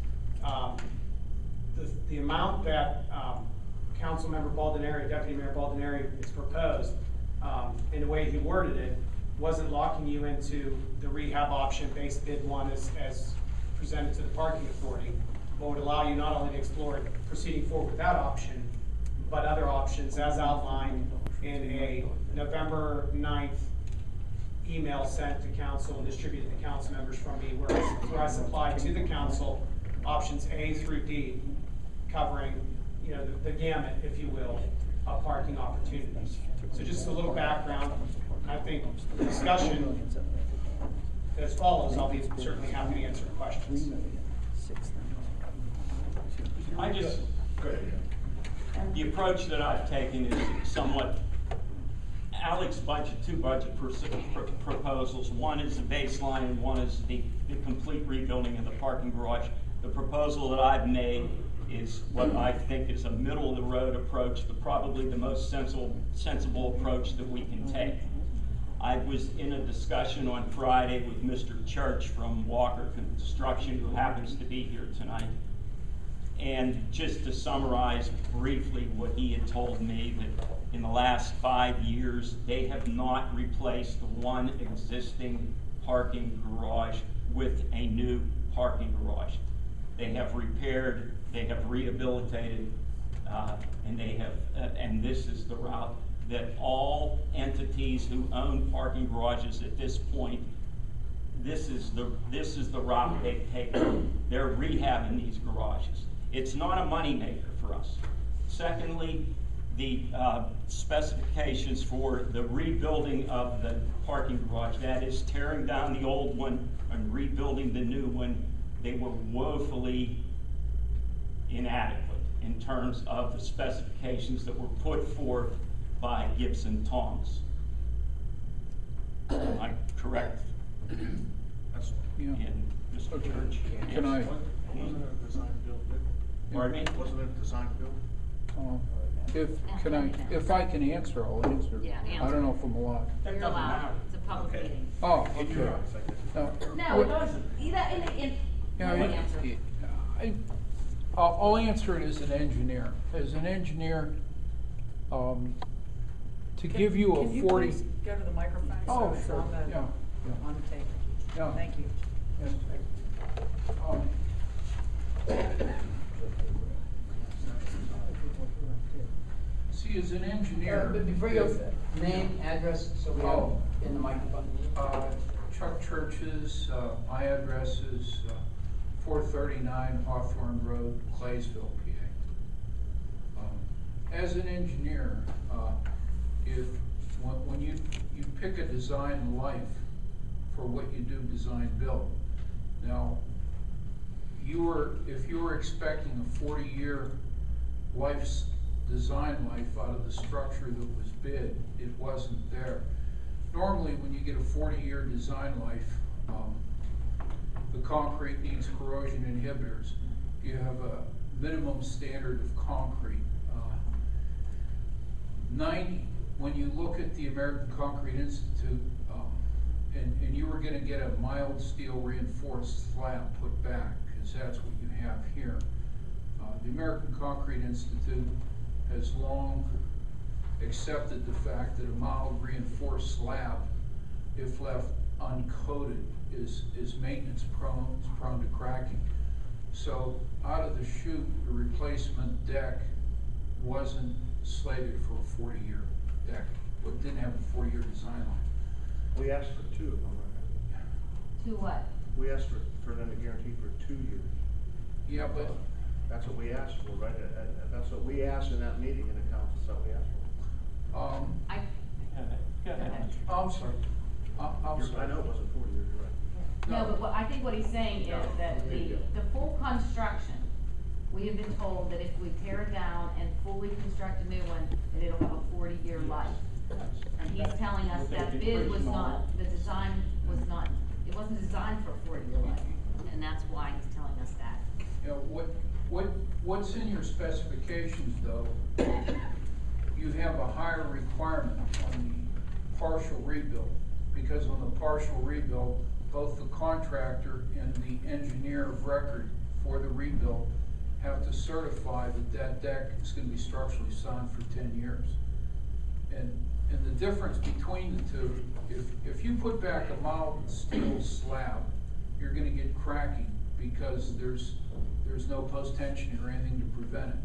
The amount that Councilmember Baldineri, Deputy Mayor Baldineri, has proposed, in the way he worded it, wasn't locking you into the rehab option based bid 1 as presented to the parking authority, but would allow you not only to explore proceeding forward with that option, but other options as outlined in a November 9th email sent to council and distributed to council members from me, where I supplied to the council options A through D, covering the gamut, if you will, of parking opportunities. So just a little background. I think the discussion as follows. I'll be certainly happy to answer questions. The approach that I've taken is somewhat, Alex budget, 2 budget proposals. One is the baseline and one is the complete rebuilding of the parking garage. The proposal that I've made is what I think is a middle-of-the-road approach, probably the most sensible approach that we can take. I was in a discussion on Friday with Mr. Church from Walker Construction, who happens to be here tonight. And just to summarize briefly what he had told me, that in the last 5 years, they have not replaced one existing parking garage with a new parking garage. They have repaired, they have rehabilitated, and they have, and this is the route that all entities who own parking garages at this point, this is the route they've taken. They're rehabbing these garages. It's not a moneymaker for us. Secondly, the specifications for the rebuilding of the parking garage, that is tearing down the old one and rebuilding the new one, they were woefully inadequate in terms of the specifications that were put forth by Gibson Tongs. Am I correct? That's, In Mr. Church? Can I? Wasn't it a design build? Pardon me? Wasn't it a design build? If I can answer, I'll answer. Yeah, I don't know if I'm allowed. You're allowed, it's a public Okay. meeting. Oh, okay. No, it doesn't, Yeah, no answer. I'll answer it as an engineer. As an engineer, to give you a 40. Can you please go to the microphone? Oh, so it's sure, on the- yeah. On the tape. Yeah. Thank you. Yes. See, as an engineer. But before you go, name, address, so we have in the microphone. Chuck Churches, my address is 439 Hawthorne Road, Claysville, PA. As an engineer, when you pick a design life for what you do design build. Now, if you were expecting a 40-year design life out of the structure that was bid, it wasn't there. Normally, when you get a 40-year design life, the concrete needs corrosion inhibitors. You have a minimum standard of concrete. 90, when you look at the American Concrete Institute, and you were going to get a mild steel reinforced slab put back, because that's what you have here. The American Concrete Institute has long accepted the fact that a mild reinforced slab, if left uncoated, is maintenance prone, it's prone to cracking. So out of the chute, the replacement deck wasn't slated for a 40-year deck. It didn't have a 40-year design line. We asked for 2 of them. To what? We asked for them to guarantee for 2 years. Yeah, but That's what we asked for, right? That's what we asked in that meeting in the council, that's what we asked for. Go ahead. I'm sorry. I'm sorry. I know it wasn't 40 years, you're right. No, but I think what he's saying is that the full construction, we have been told that if we tear it down and fully construct a new one, that it'll have a 40-year life. And he's telling us that bid was not, the design was not, it wasn't designed for a 40-year life. And that's why he's telling us that. You know, what's in your specifications, though, you have a higher requirement on the partial rebuild, because on the partial rebuild, both the contractor and the engineer of record for the rebuild have to certify that that deck is going to be structurally sound for 10 years. And the difference between the two, if you put back a mild steel slab, you're going to get cracking because there's no post-tension or anything to prevent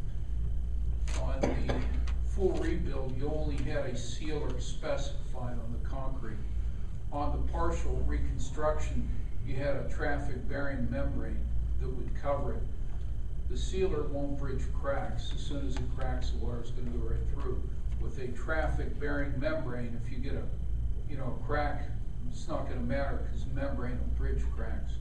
it. On the full rebuild, you only had a sealer specified on the concrete. On the partial reconstruction, you had a traffic bearing membrane that would cover it. The sealer won't bridge cracks. As soon as it cracks, the water's going to go right through. With a traffic bearing membrane, if you get a crack, it's not going to matter because the membrane will bridge cracks.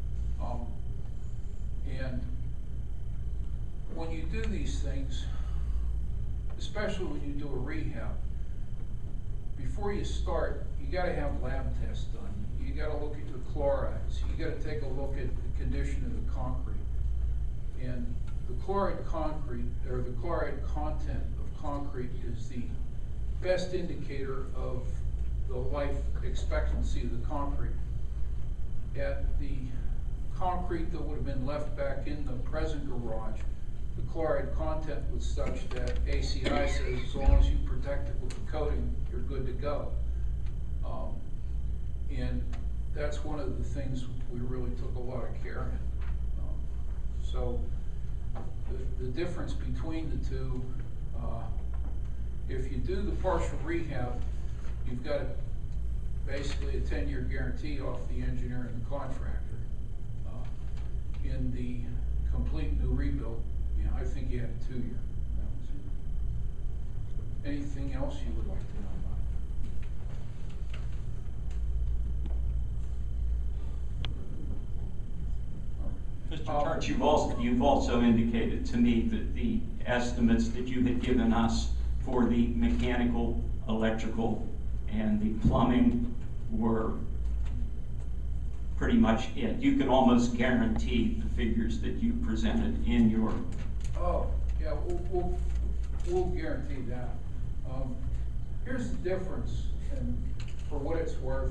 And when you do these things, especially when you do a rehab, before you start, you got to have lab tests done. You got to look at your chlorides. You got to take a look at the condition of the concrete. And the chloride concrete, or the chloride content of concrete is the best indicator of the life expectancy of the concrete. At the concrete that would have been left back in the present garage, the chloride content was such that ACI says as long as you protect it with the coating, you're good to go. And that's one of the things we really took a lot of care in. So the difference between the two, if you do the partial rehab, you've got basically a 10-year guarantee off the engineer and the contractor. In the complete new rebuild, yeah, I think you had a 2-year. Anything else you would like to know about? Mr. Church, you've also indicated to me that the estimates that you had given us for the mechanical, electrical, and the plumbing were pretty much it. You could almost guarantee the figures that you presented in your... Oh, yeah, we'll guarantee that. Here's the difference, and for what it's worth.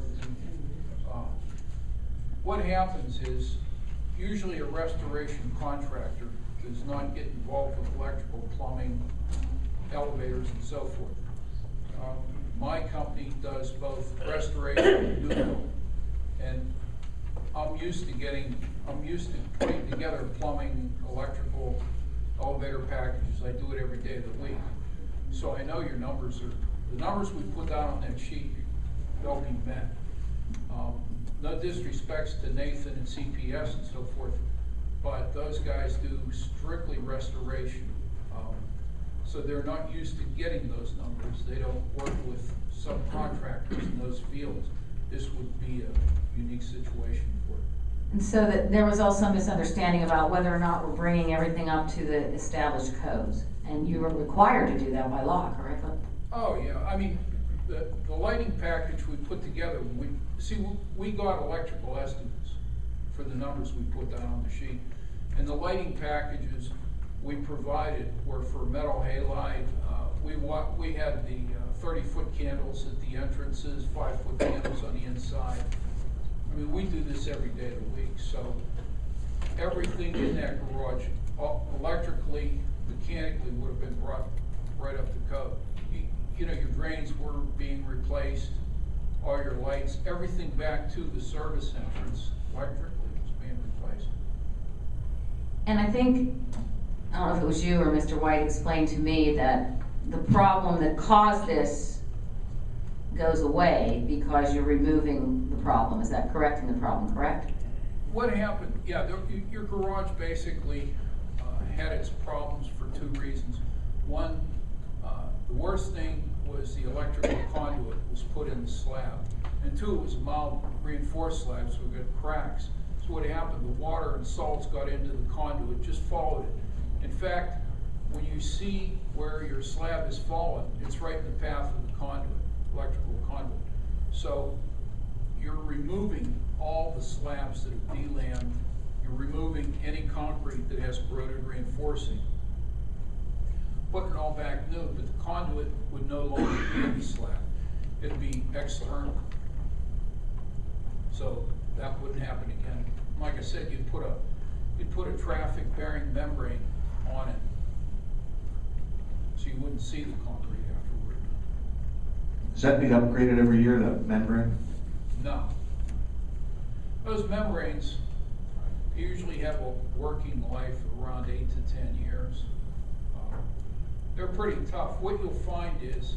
What happens is, usually a restoration contractor does not get involved with electrical, plumbing, elevators, and so forth. My company does both restoration and new build, and I'm used to putting together plumbing, electrical, elevator packages. I do it every day of the week. So I know your numbers are, the numbers we put down on that sheet, they'll be met. No disrespects to Nathan and CPS and so forth, but those guys do strictly restoration. So they're not used to getting those numbers. They don't work with subcontractors in those fields. This would be a unique situation for it. And so that there was also a misunderstanding about whether or not we're bringing everything up to the established codes. And you were required to do that by law, correct? Oh, yeah. I mean, the lighting package we put together, we got electrical estimates for the numbers we put down on the sheet. And the lighting packages we provided were for metal halide. We had the 30-foot candles at the entrances, 5-foot candles on the inside. I mean, we do this every day of the week, so everything in that garage, electrically, mechanically, would have been brought right up to code. You know, your drains were being replaced, all your lights, everything back to the service entrance, electrically was being replaced. And I think, I don't know if it was you or Mr. White explained to me that the problem that caused this goes away because you're removing the problem. Is that correcting the problem, correct? What happened, yeah, your garage basically had its problems for 2 reasons. One, the worst thing was the electrical conduit was put in the slab. And 2, it was a mild reinforced slab, so we got cracks. So what happened, the water and salts got into the conduit, just followed it. In fact, when you see where your slab has fallen, it's right in the path of the conduit, electrical conduit. So you're removing all the slabs that have delammed. You're removing any concrete that has corroded reinforcing. Putting it all back new, but the conduit would no longer be in the slab. It'd be external. So that wouldn't happen again. Like I said, you'd put a traffic bearing membrane on it, so you wouldn't see the concrete afterward. Does that need upgraded every year, that membrane? No. Those membranes usually have a working life of around 8 to 10 years. They're pretty tough. What you'll find is,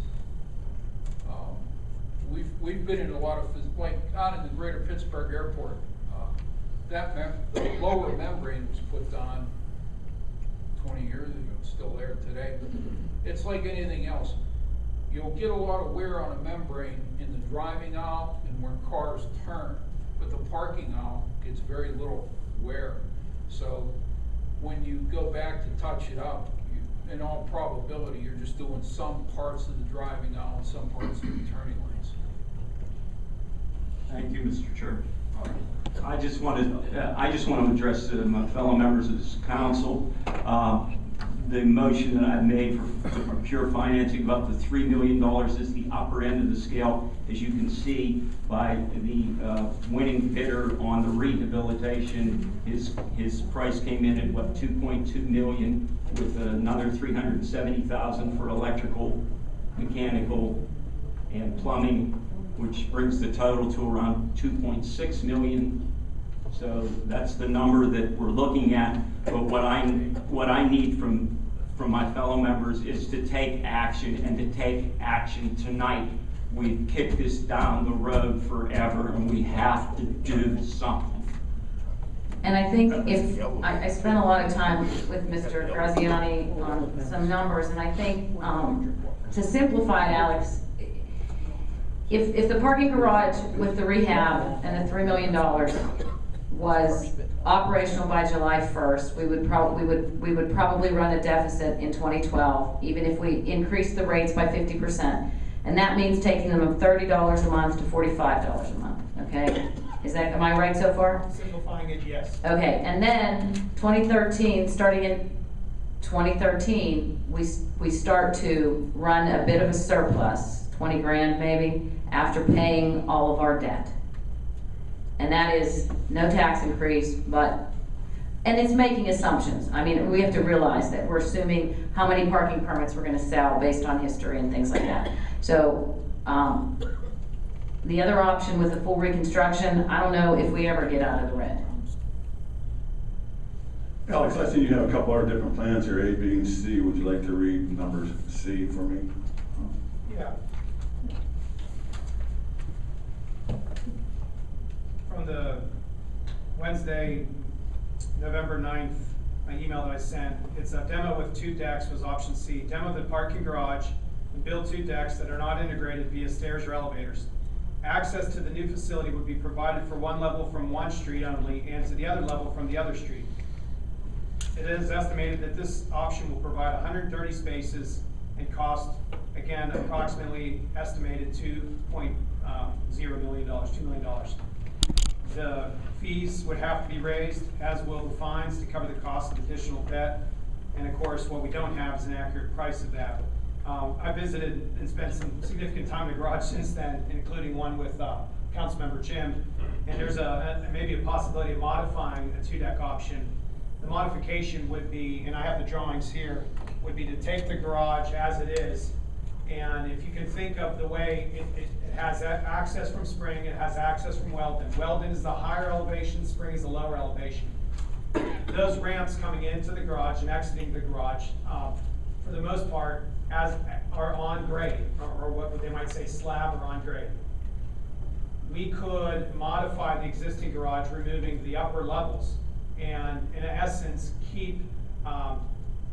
we've been in a lot of, like out in the greater Pittsburgh airport, the lower membrane was put on 20 years ago, it's still there today. It's like anything else. You'll get a lot of wear on a membrane in the driving aisle and when cars turn, but the parking aisle gets very little wear. So when you go back to touch it up, in all probability, you're just doing some parts of the driving aisle and some parts of the turning lanes. Thank you, Mr. Chair. All right. I just want to address my fellow members of this council. The motion that I made for pure financing of up to $3 million is the upper end of the scale. As you can see by the winning bidder on the rehabilitation, his price came in at what, $2.2 million, with another $370,000 for electrical, mechanical, and plumbing, which brings the total to around $2.6 million. So that's the number that we're looking at. But what I need from my fellow members is to take action, and to take action tonight. We've kicked this down the road forever, and we have to do something. And I think if, I spent a lot of time with Mr. Graziani on some numbers, and I think, to simplify it, Alex, if the parking garage with the rehab and the $3 million was operational by July 1st, we would probably run a deficit in 2012, even if we increased the rates by 50%. And that means taking them from $30 a month to $45 a month, okay? Am I right so far? Simplifying it, yes. Okay, and then 2013, starting in 2013, we start to run a bit of a surplus, 20 grand maybe, after paying all of our debt. And that is no tax increase, and it's making assumptions. I mean, we have to realize that we're assuming how many parking permits we're gonna sell based on history and things like that. So, the other option with the full reconstruction, I don't know if we ever get out of the red. Alex, I see you have a couple other different plans here, A, B, and C. Would you like to read numbers C for me? Yeah. From the Wednesday, November 9th, email that I sent, it's a demo with 2 decks was option C. Demo the parking garage and build 2 decks that are not integrated via stairs or elevators. Access to the new facility would be provided for one level from one street only and to the other level from the other street. It is estimated that this option will provide 130 spaces and cost, again, approximately estimated $2.0 million, $2 million. The fees would have to be raised, as will the fines, to cover the cost of additional debt. And of course, what we don't have is an accurate price of that. I visited and spent some significant time in the garage since then, including one with Councilmember Jim. And there's maybe a possibility of modifying a 2-deck option. The modification would be, and I have the drawings here, would be to take the garage as it is. And if you can think of the way it has access from Spring, it has access from Weldon. Weldon is the higher elevation, Spring is the lower elevation. Those ramps coming into the garage and exiting the garage, for the most part, are on grade, or what they might say slab or on grade. We could modify the existing garage, removing the upper levels, and in essence keep about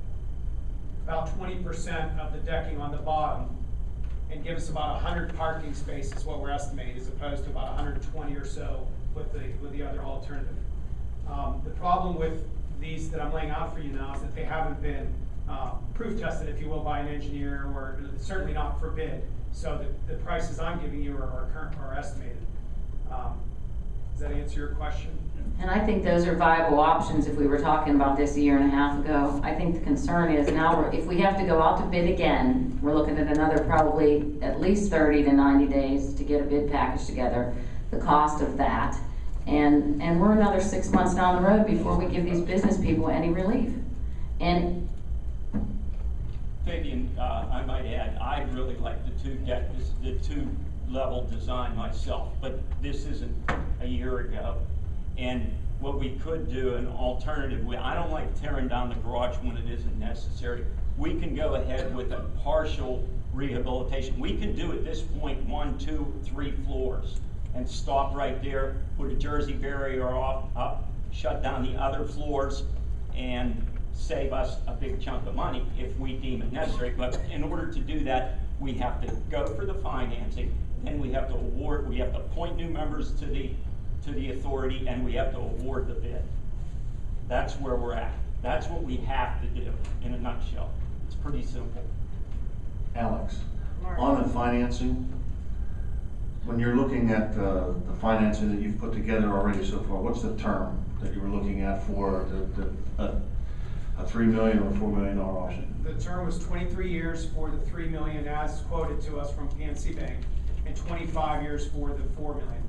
20% of the decking on the bottom, and give us about 100 parking spaces, what we're estimating, as opposed to about 120 or so with the other alternative. The problem with these that I'm laying out for you now is that they haven't been proof tested, if you will, by an engineer, or certainly not for bid. So the prices I'm giving you are estimated. Does that answer your question? And I think those are viable options if we were talking about this a year and a half ago. I think the concern is now, if we have to go out to bid again, we're looking at another probably at least 30 to 90 days to get a bid package together, the cost of that. And we're another 6 months down the road before we give these business people any relief. And Fabian, I might add, I really like the 2-level design myself, but this isn't a year ago. And what we could do, an alternative way, I don't like tearing down the garage when it isn't necessary. We can go ahead with a partial rehabilitation. We can do at this point 1, 2, 3 floors and stop right there, put a Jersey barrier up, shut down the other floors, and save us a big chunk of money if we deem it necessary. But in order to do that, we have to go for the financing, then we have to appoint new members to the authority, and we have to award the bid. That's where we're at. That's what we have to do in a nutshell. It's pretty simple. Alex, on the financing, when you're looking at the financing that you've put together already so far, what's the term that you were looking at for a $3 million or $4 million option? The term was 23 years for the 3 million as quoted to us from PNC Bank, and 25 years for the 4 million.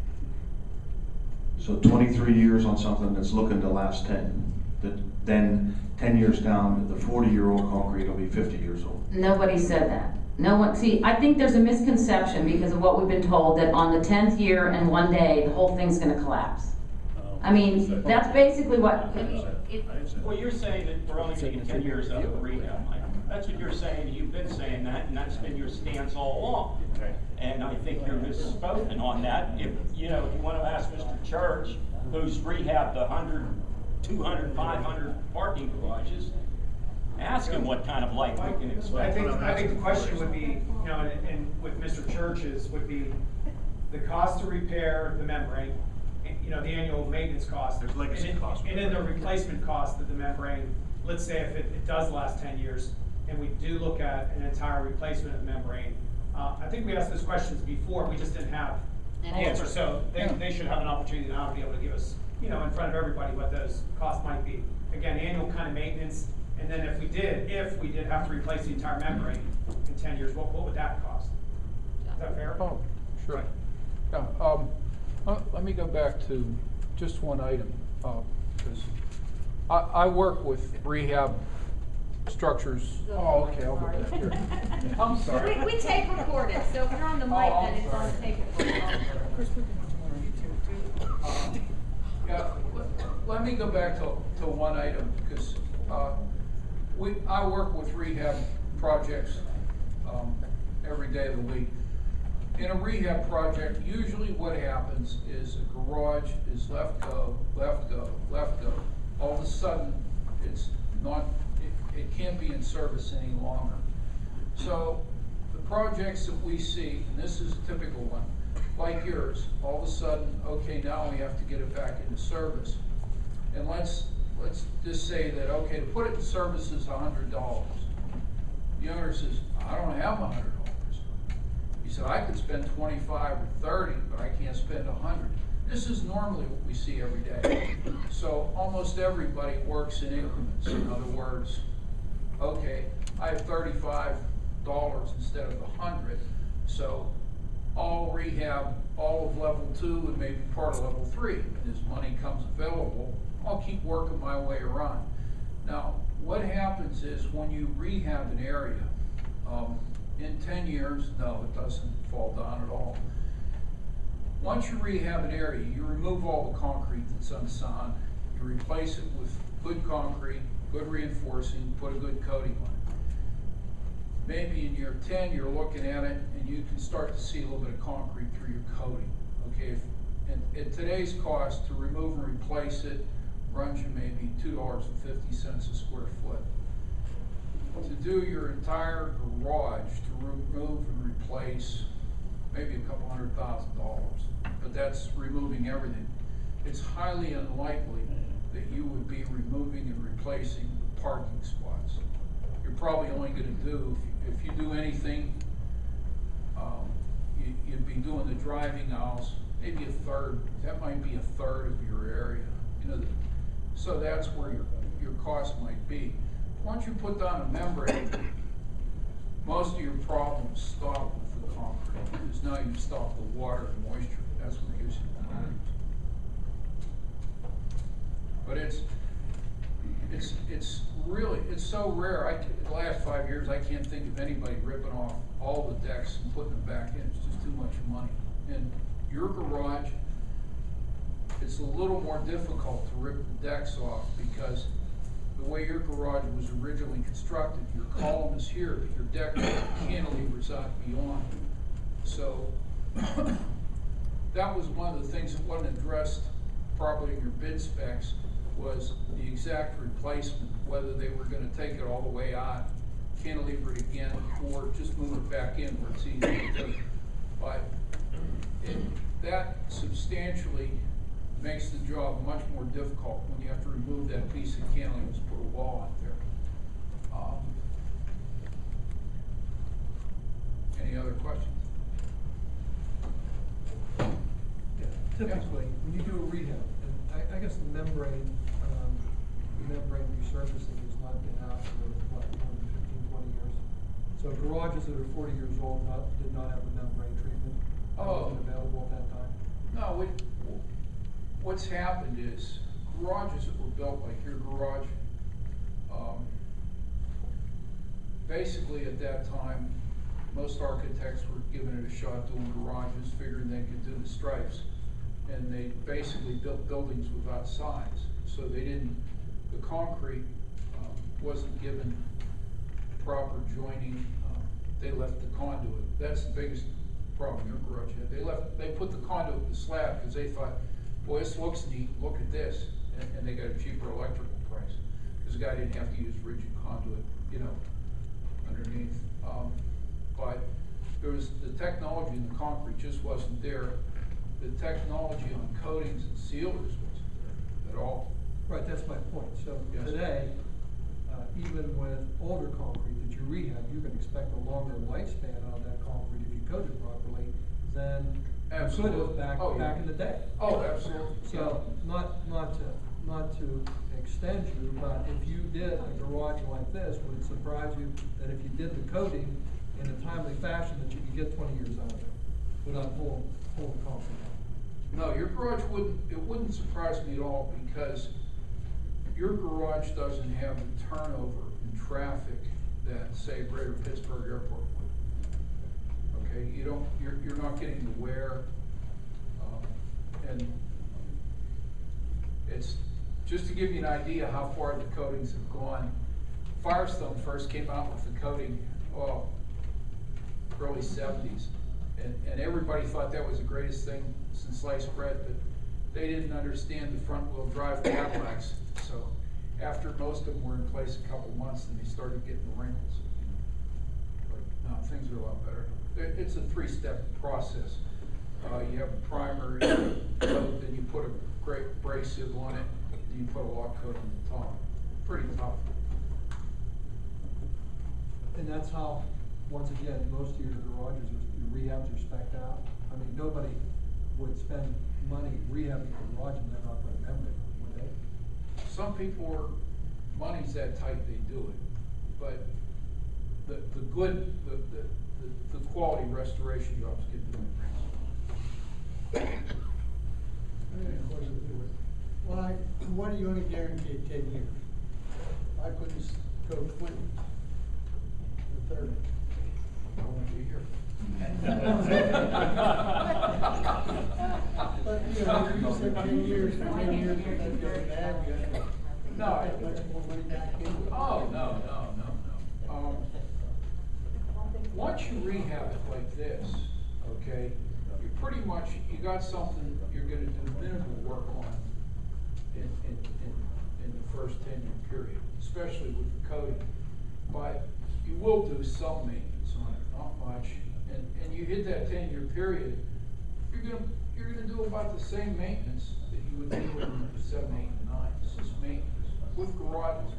So 23 years on something that's looking to last 10. Then 10 years down, the 40-year-old concrete will be 50 years old. Nobody said that. No one, see, I think there's a misconception because of what we've been told that on the 10th year and one day, the whole thing's gonna collapse. I mean, that's basically what, Well, you're saying that we're only taking 10 years out of rehab, Mike. That's what you're saying, you've been saying that, and that's been your stance all along. And I think you're misspoken on that. If you want to ask Mr. Church, who's rehabbed 100, 200, 500 parking garages, ask him what kind of life we can expect. I think the question would be, and with Mr. Church's would be the cost to repair the membrane, the annual maintenance cost. There's legacy costs. And then the replacement cost of the membrane. Let's say if it does last 10 years, and we do look at an entire replacement of the membrane. I think we asked those questions before, we just didn't have an answer. So they should have an opportunity now to be able to give us, in front of everybody what those costs might be. Again, annual kind of maintenance, and then if we did have to replace the entire membrane in 10 years, what would that cost? Is that fair? Oh, sure. Yeah, let me go back to just one item, because I work with rehab structures. Oh, okay, I'll go back here. I'm sorry. We tape record it, so if you're on the mic, then it's on tape record. Yeah, let me go back to one item, because I work with rehab projects every day of the week. In a rehab project, usually what happens is a garage is left go, left go, left go. All of a sudden, it can't be in service any longer. So the projects that we see, and this is a typical one, like yours, all of a sudden, okay, now we have to get it back into service. And let's just say that, okay, to put it in service is $100. The owner says, I don't have $100. He said, I could spend 25 or 30, but I can't spend 100. This is normally what we see every day. So almost everybody works in increments. In other words, okay, I have $35 instead of 100. So I'll rehab all of level 2 and maybe part of level 3. And as money comes available, I'll keep working my way around. Now, what happens is when you rehab an area, in 10 years, no, it doesn't fall down at all. Once you rehab an area, you remove all the concrete that's unsound, you replace it with good concrete, good reinforcing, put a good coating on it. Maybe in year 10, you're looking at it and you can start to see a little bit of concrete through your coating. Okay, at today's cost, to remove and replace it runs you maybe $2.50 a square foot. To do your entire garage, to remove and replace, maybe a couple $100,000, but that's removing everything. It's highly unlikely that you would be removing and replacing parking spots. You're probably only going to do, if you do anything, you'd be doing the driving aisles, maybe a third. That might be a third of your area. So that's where your cost might be. Once you put down a membrane, most of your problems stop with the concrete, because now you've stopped the water and moisture. That's what gives you the concrete. But it's so rare. The last 5 years, I can't think of anybody ripping off all the decks and putting them back in. It's just too much money. And your garage, it's a little more difficult to rip the decks off, because the way your garage was originally constructed, your column is here, but your deck cantilevers out beyond. So that was one of the things that wasn't addressed properly in your bid specs, was the exact replacement, whether they were going to take it all the way out, cantilever it again, or just move it back in where it's easy to do. But that substantially makes the job much more difficult when you have to remove that piece of cantilever and put a wall out there. Any other questions? typically, when you do a rehab, and I guess the membrane resurfacing has not been out for, what, more than 15, 20 years? So garages that are 40 years old did not have the membrane treatment? That wasn't available at that time? No, what's happened is garages that were built like your garage, basically at that time, most architects were giving it a shot doing garages, figuring they could do the stripes. And they basically built buildings without sides. So they didn't, the concrete wasn't given proper joining. They left the conduit. That's the biggest problem your garage had. They put the conduit in the slab because they thought, boy, this looks neat, look at this. And they got a cheaper electrical price because the guy didn't have to use rigid conduit, underneath. But there was the technology in the concrete just wasn't there. The technology on coatings and sealers wasn't there at all. Right, that's my point. So Yes. today, even with older concrete that you rehab, you can expect a longer lifespan out of that concrete if you coat it properly than you could have back in the day. Oh, absolutely. So not to extend you, but if you did a garage like this, would it surprise you that if you did the coating in a timely fashion that you could get 20 years out of it without pulling concrete out? No, your garage wouldn't surprise me at all because your garage doesn't have the turnover in traffic that, say, Greater Pittsburgh Airport would. Okay, you're not getting the wear, and it's, just to give you an idea how far the coatings have gone, Firestone first came out with the coating, early 70s. And everybody thought that was the greatest thing since sliced bread, but they didn't understand the front wheel drive Cadillacs. So after most of them were in place a couple months, then they started getting the wrinkles. But no, things are a lot better. It's a 3-step process. You have a primer, you coat, then you put a great abrasive on it, then you put a lock coat on the top. Pretty tough. And that's how, once again, most of your garages, your rehabs are spec'd out. I mean, nobody would spend money rehabbing a garage and then not put a membrane, would they? Some people are, money's that tight, they do it. But the quality restoration jobs get the membranes. Why, what are you gonna guarantee 10 years? I couldn't go 20 or 30. I won't be here. But, you said 10 years, for 10 years, if that goes bad, you have to No. put that much more money back into it. Oh, no. Once you rehab it like this, okay, you pretty much, you got something you're gonna do minimal work on in the first 10-year period, especially with the coating. But you will do some maintenance on it, not much. And you hit that 10-year period, you're gonna do about the same maintenance that you would do in 7, 8, and 9. It's just maintenance. With garages,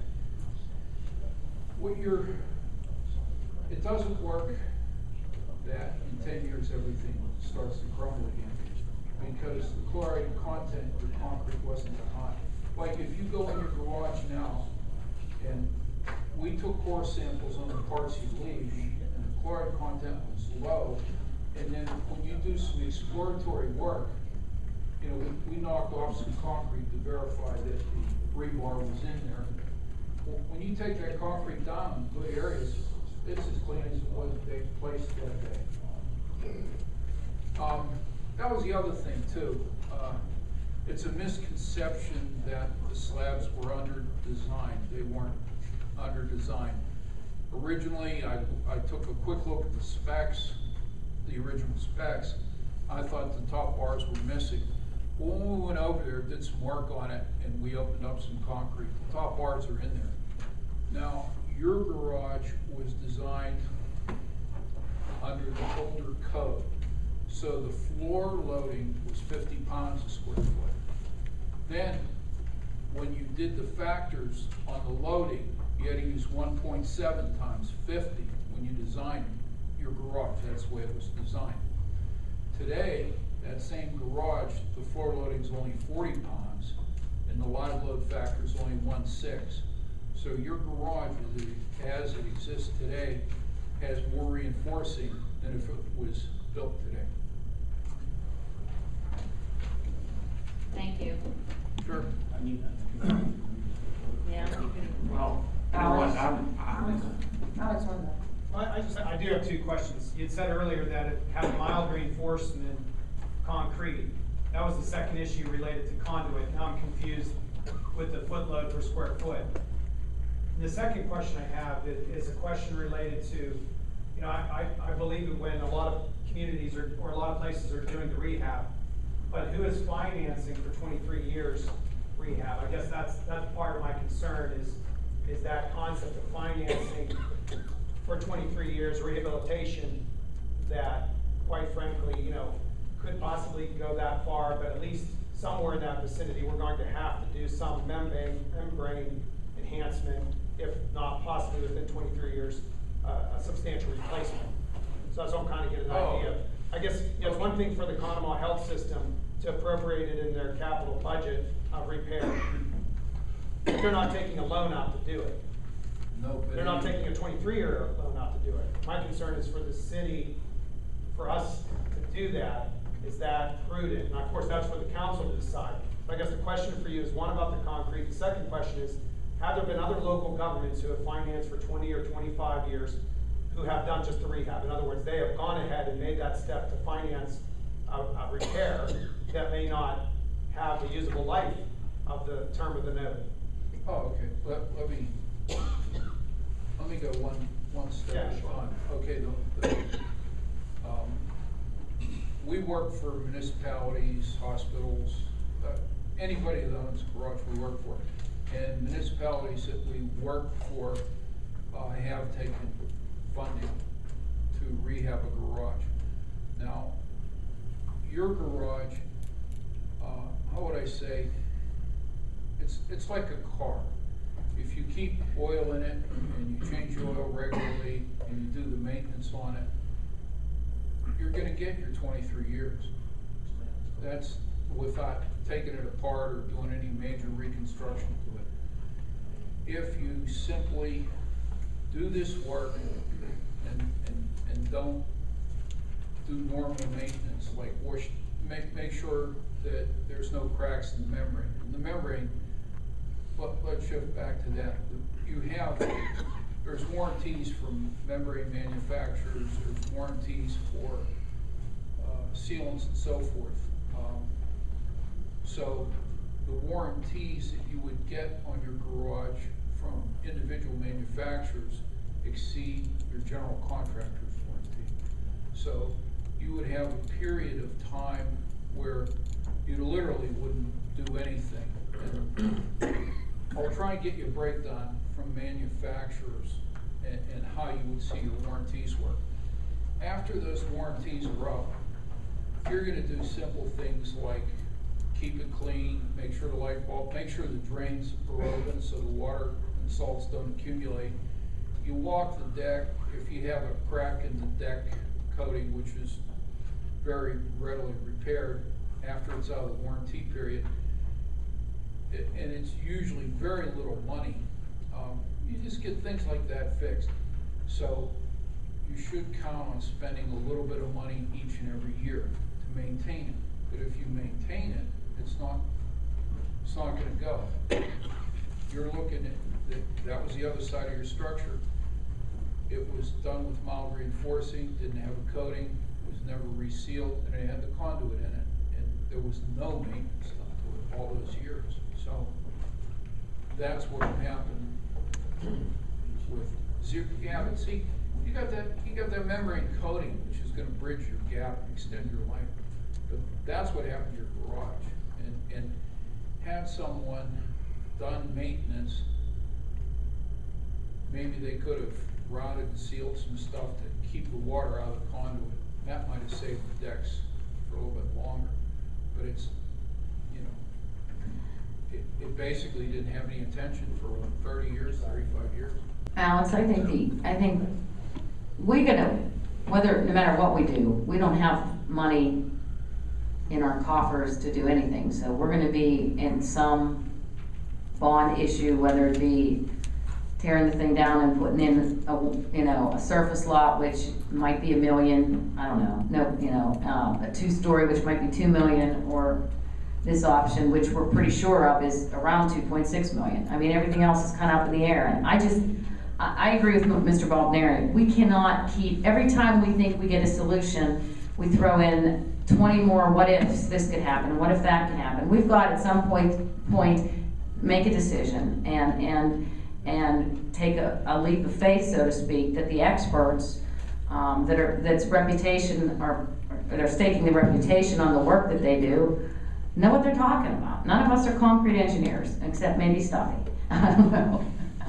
it doesn't work that in 10 years everything starts to crumble again because the chloride content of the concrete wasn't that high. Like if you go in your garage now, and we took core samples on the parts you leave, and the chloride content was low, and then when you do some exploratory work, we knocked off some concrete to verify that the rebar was in there. When you take that concrete down in good areas, it's as clean as it was a big place that day. That was the other thing too. It's a misconception that the slabs were under designed. They weren't under designed. Originally, I took a quick look at the specs, the original specs. I thought the top bars were missing. Well, when we went over there, did some work on it, and we opened up some concrete, the top bars are in there. Now, your garage was designed under the older code. So the floor loading was 50 pounds a square foot. Then, when you did the factors on the loading, you had to use 1.7 times 50 when you designed your garage. That's the way it was designed. Today, That same garage, the floor loading is only 40 pounds, and the live load factor is only 1.6. So your garage, as it exists today, has more reinforcing than if it was built today. Thank you. Sure. Yeah. Well, you know what, I do have two questions. You'd said earlier that it had mild reinforcement concrete. That was the second issue related to conduit. Now I'm confused with the foot load per square foot. And the second question I have is a question related to, you know, I believe it when a lot of communities or a lot of places are doing the rehab, but who is financing for 23 years rehab? I guess that's part of my concern is that concept of financing for 23 years rehabilitation that, quite frankly, you know, could possibly go that far, but at least somewhere in that vicinity, we're going to have to do some membrane enhancement, if not possibly within 23 years, a substantial replacement. So that's what I'm kind of getting an idea. I guess, you know, it's one thing for the Conemaugh Health System to appropriate it in their capital budget of repair. They're not taking a loan out to do it. No, but they're not taking a 23-year loan out to do it. My concern is for the city, for us to do that. Is that prudent? And of course, that's for the council to decide. But I guess the question for you is one about the concrete. The second question is, have there been other local governments who have financed for 20 or 25 years who have done just the rehab? In other words, they have gone ahead and made that step to finance a repair that may not have the usable life of the term of the note. Oh, okay. Let me go one step at a time. Okay, we work for municipalities, hospitals, anybody that owns a garage we work for. And municipalities that we work for have taken funding to rehab a garage. Now, your garage, how would I say, it's like a car. If you keep oil in it and you change the oil regularly and you do the maintenance on it, you're gonna get your 23 years. That's without taking it apart or doing any major reconstruction to it. If you simply do this work and don't do normal maintenance, like make sure that there's no cracks in the membrane. And the membrane, let's shift back to that. There's warranties from membrane manufacturers, there's warranties for sealants and so forth. So the warranties that you would get on your garage from individual manufacturers exceed your general contractor's warranty. So you would have a period of time where you literally wouldn't do anything. And I'll try and get you a breakdown from manufacturers and how you would see your warranties work. After those warranties are up, you're gonna do simple things like keep it clean, make sure the light bulb, make sure the drains are open so the water and salts don't accumulate. You walk the deck, if you have a crack in the deck coating, which is very readily repaired after it's out of the warranty period, and it's usually very little money, you just get things like that fixed. So you should count on spending a little bit of money each and every year to maintain it. But if you maintain it, it's not gonna go. You're looking at, that was the other side of your structure. It was done with mild reinforcing, didn't have a coating, it was never resealed, and it had the conduit in it. And there was no maintenance done to it all those years. So that's what happened with zero. Yeah, but see, you got that membrane coating, which is gonna bridge your gap and extend your life. But that's what happened to your garage. And had someone done maintenance, maybe they could have routed and sealed some stuff to keep the water out of the conduit. That might have saved the decks for a little bit longer. But it's, you know, it basically didn't have any intention for 30 years, 35 years. Alex, I think we gotta, no matter what we do, we don't have money in our coffers to do anything. So we're gonna be in some bond issue, whether it be tearing the thing down and putting in a surface lot, which might be $1 million, I don't know, a 2-story, which might be $2 million, or this option, which we're pretty sure of, is around $2.6 million. I mean, everything else is kind of up in the air, and I agree with Mr. Baldneri. We cannot keep, every time we think we get a solution, we throw in 20 more what ifs. This could happen, what if that can happen. We've got at some point make a decision and take a leap of faith, so to speak, that the experts that's reputation they're staking their reputation on the work that they do know what they're talking about. None of us are concrete engineers, except maybe Stuffy. I don't know.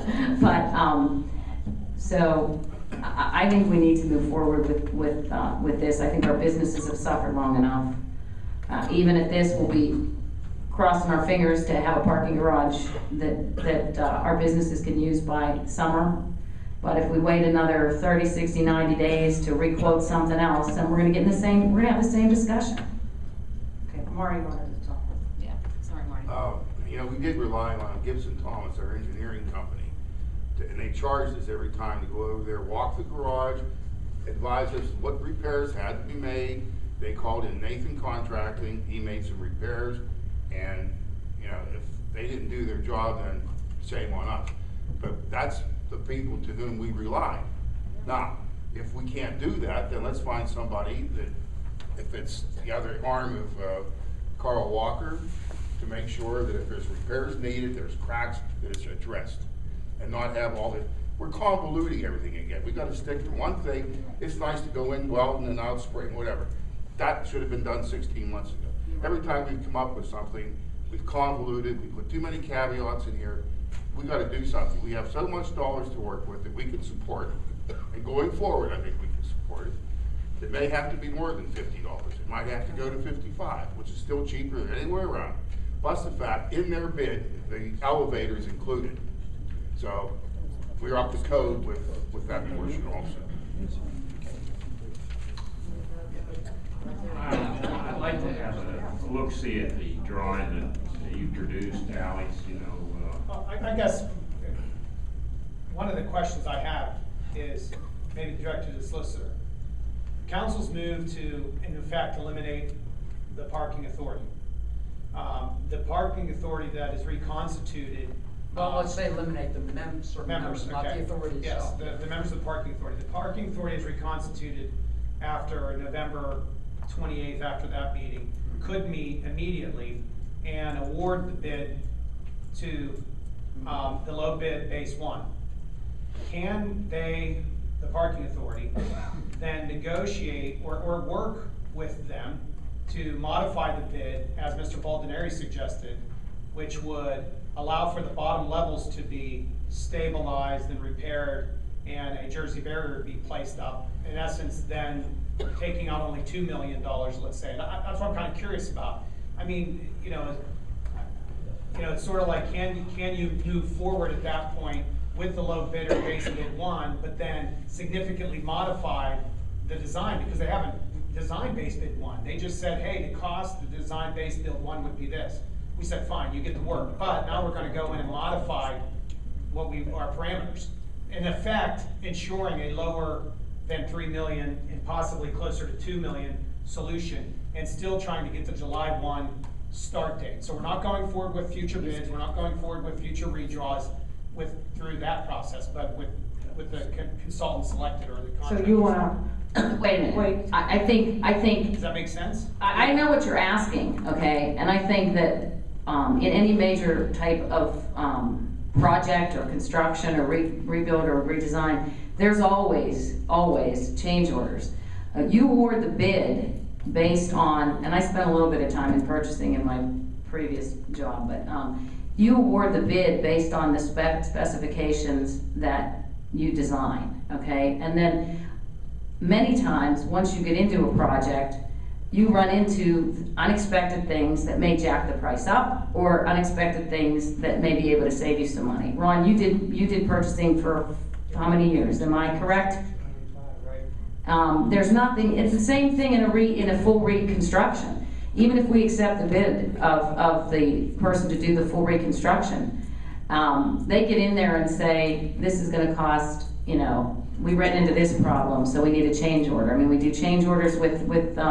But so I think we need to move forward with this. I think our businesses have suffered long enough. Even at this, we'll be crossing our fingers to have a parking garage that our businesses can use by summer. But if we wait another 30, 60, 90 days to re-quote something else, then we're gonna have the same discussion. Okay, Marty wanted to talk. Yeah, sorry, Marty. We did rely on Gibson Thomas, our engineering company, and they charged us every time to go over there, walk the garage, advise us what repairs had to be made. They called in Nathan Contracting, he made some repairs, and if they didn't do their job, then shame on us. But that's the people to whom we rely. Now, if we can't do that, then let's find somebody that, if it's the other arm of Carl Walker, to make sure that if there's repairs needed, there's cracks, that it's addressed. And not have all the, we're convoluting everything again. We gotta stick to one thing. It's nice to go in, weld, and then out spring, whatever. That should have been done 16 months ago. Every time we've come up with something, we've convoluted, we put too many caveats in here. We gotta do something. We have so much dollars to work with that we can support. And going forward, I think we can support it. It may have to be more than $50. It might have to go to 55, which is still cheaper than anywhere around. Plus the fact, in their bid, the elevator is included. So we're up to code with that portion also. I'd like to have a look-see at the drawing that you produced, Alex, Well, I guess one of the questions I have is maybe directed to the solicitor. Council's moved to, in fact, eliminate the parking authority. The parking authority that is reconstituted. Well, let's say eliminate the members, not okay. the authority itself. Yes, the members of the parking authority. The parking authority is reconstituted after November 28th, after that meeting, could meet immediately and award the bid to the low bid base 1. Can they, the parking authority, then negotiate or work with them to modify the bid, as Mr. Baldineri suggested, which would allow for the bottom levels to be stabilized and repaired and a Jersey barrier be placed up, in essence then taking out only $2 million, let's say. And that's what I'm kind of curious about. I mean, it's sort of like, can you move forward at that point with the low bidder base bid 1, but then significantly modify the design, because they haven't designed base bid 1. They just said, hey, the cost of the design base bid 1 would be this. We said, fine, you get the work, but now we're going to go in and modify our parameters. In effect, ensuring a lower than 3 million and possibly closer to 2 million solution, and still trying to get the July 1 start date. So we're not going forward with future bids, we're not going forward with future redraws through that process, but with the consultant selected or the contractor. So you wanna, wait a minute. I think. Does that make sense? I know what you're asking, okay? And I think that in any major type of project or construction or rebuild or redesign, there's always change orders. You award the bid based on, and I spent a little bit of time in purchasing in my previous job, but you award the bid based on the specifications that you design, okay? And then many times, once you get into a project, you run into unexpected things that may jack the price up, or unexpected things that may be able to save you some money. Ron, you did purchasing for how many years? Am I correct? There's nothing. It's the same thing in a full reconstruction. even if we accept the bid of the person to do the full reconstruction, they get in there and say, this is gonna cost, you know, we ran into this problem, so we need a change order. I mean, we do change orders with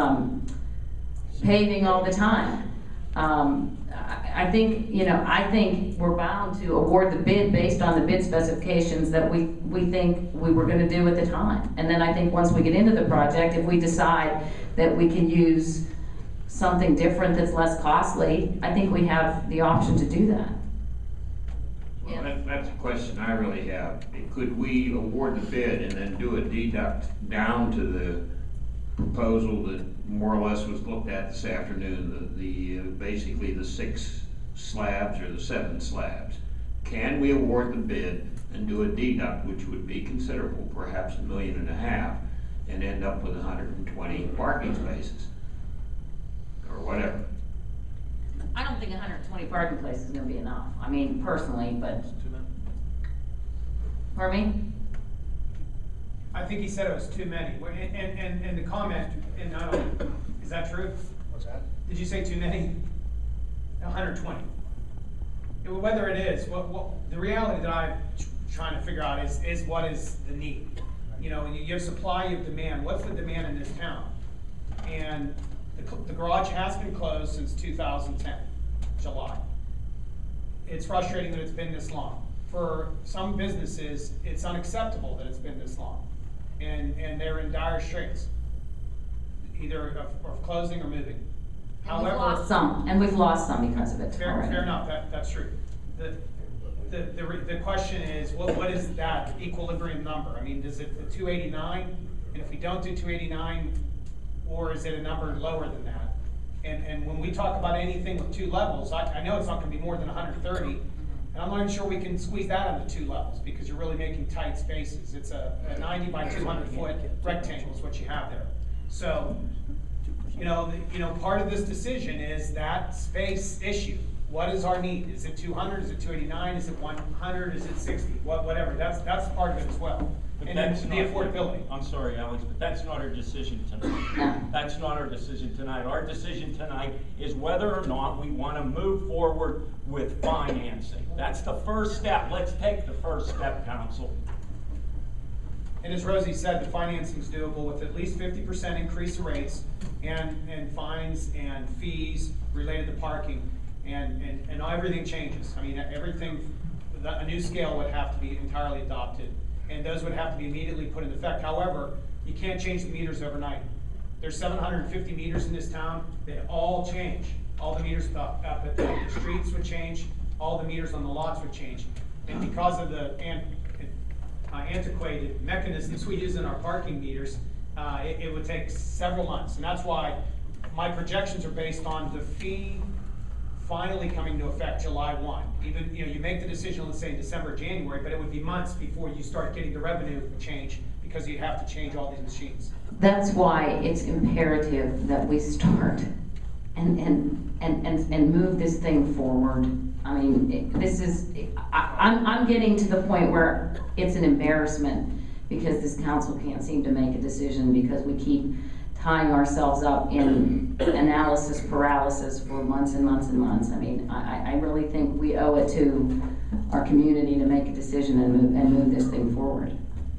paving all the time. I think, you know, I think we're bound to award the bid based on the bid specifications that we think we were gonna do at the time. And then I think once we get into the project, if we decide that we can use something different that's less costly, I think we have the option to do that. Well, that's a question I really have. Could we award the bid and then do a deduct down to the proposal that more or less was looked at this afternoon, basically the 6 slabs or the 7 slabs? Can we award the bid and do a deduct, which would be considerable, perhaps $1.5 million, and end up with 120 parking spaces? Or whatever. I don't think 120 parking places is gonna be enough. I mean, personally, but. Pardon me? I think he said it was too many, and the comment, and I don't, is that true? What's that? Did you say too many? 120. Whether it is, the reality that I'm trying to figure out is what is the need? You know, you have supply, you have demand. What's the demand in this town? And the garage has been closed since 2010, July. It's frustrating that it's been this long. For some businesses, it's unacceptable that it's been this long. And they're in dire straits, either of closing or moving. And we've lost some, and we've lost some because of it. Fair enough, that's true. The question is, what is that equilibrium number? I mean, is it the 289? And if we don't do 289, or is it a number lower than that? And when we talk about anything with 2 levels, I know it's not gonna be more than 130, and I'm not even sure we can squeeze that onto 2 levels, because you're really making tight spaces. It's a 90 by 200 foot rectangle is what you have there. So, you know, part of this decision is that space issue. What is our need? Is it 200? Is it 289? Is it 100? Is it 60? Whatever. That's part of it as well. But And that's then the not- affordability. I'm sorry, Alex, but that's not our decision tonight. That's not our decision tonight. Our decision tonight is whether or not we want to move forward with financing. That's the first step. Let's take the first step, council. And as Rosie said, the financing's doable with at least 50% increase in rates and fines and fees related to parking, and everything changes. I mean, everything, a new scale would have to be entirely adopted, and those would have to be immediately put into effect. However, you can't change the meters overnight. There's 750 meters in this town. They all change. All the meters up at the streets would change. All the meters on the lots would change. And because of the antiquated mechanisms we use in our parking meters, it would take several months. And that's why my projections are based on the fee finally coming into effect July 1. Even, you make the decision, let's say in December, January, but it would be months before you start getting the revenue change, because you have to change all these machines. That's why it's imperative that we start and move this thing forward. I mean, I'm getting to the point where it's an embarrassment, because this council can't seem to make a decision, because we keep tying ourselves up in analysis paralysis for months and months and months. I mean, I really think we owe it to our community to make a decision and move this thing forward.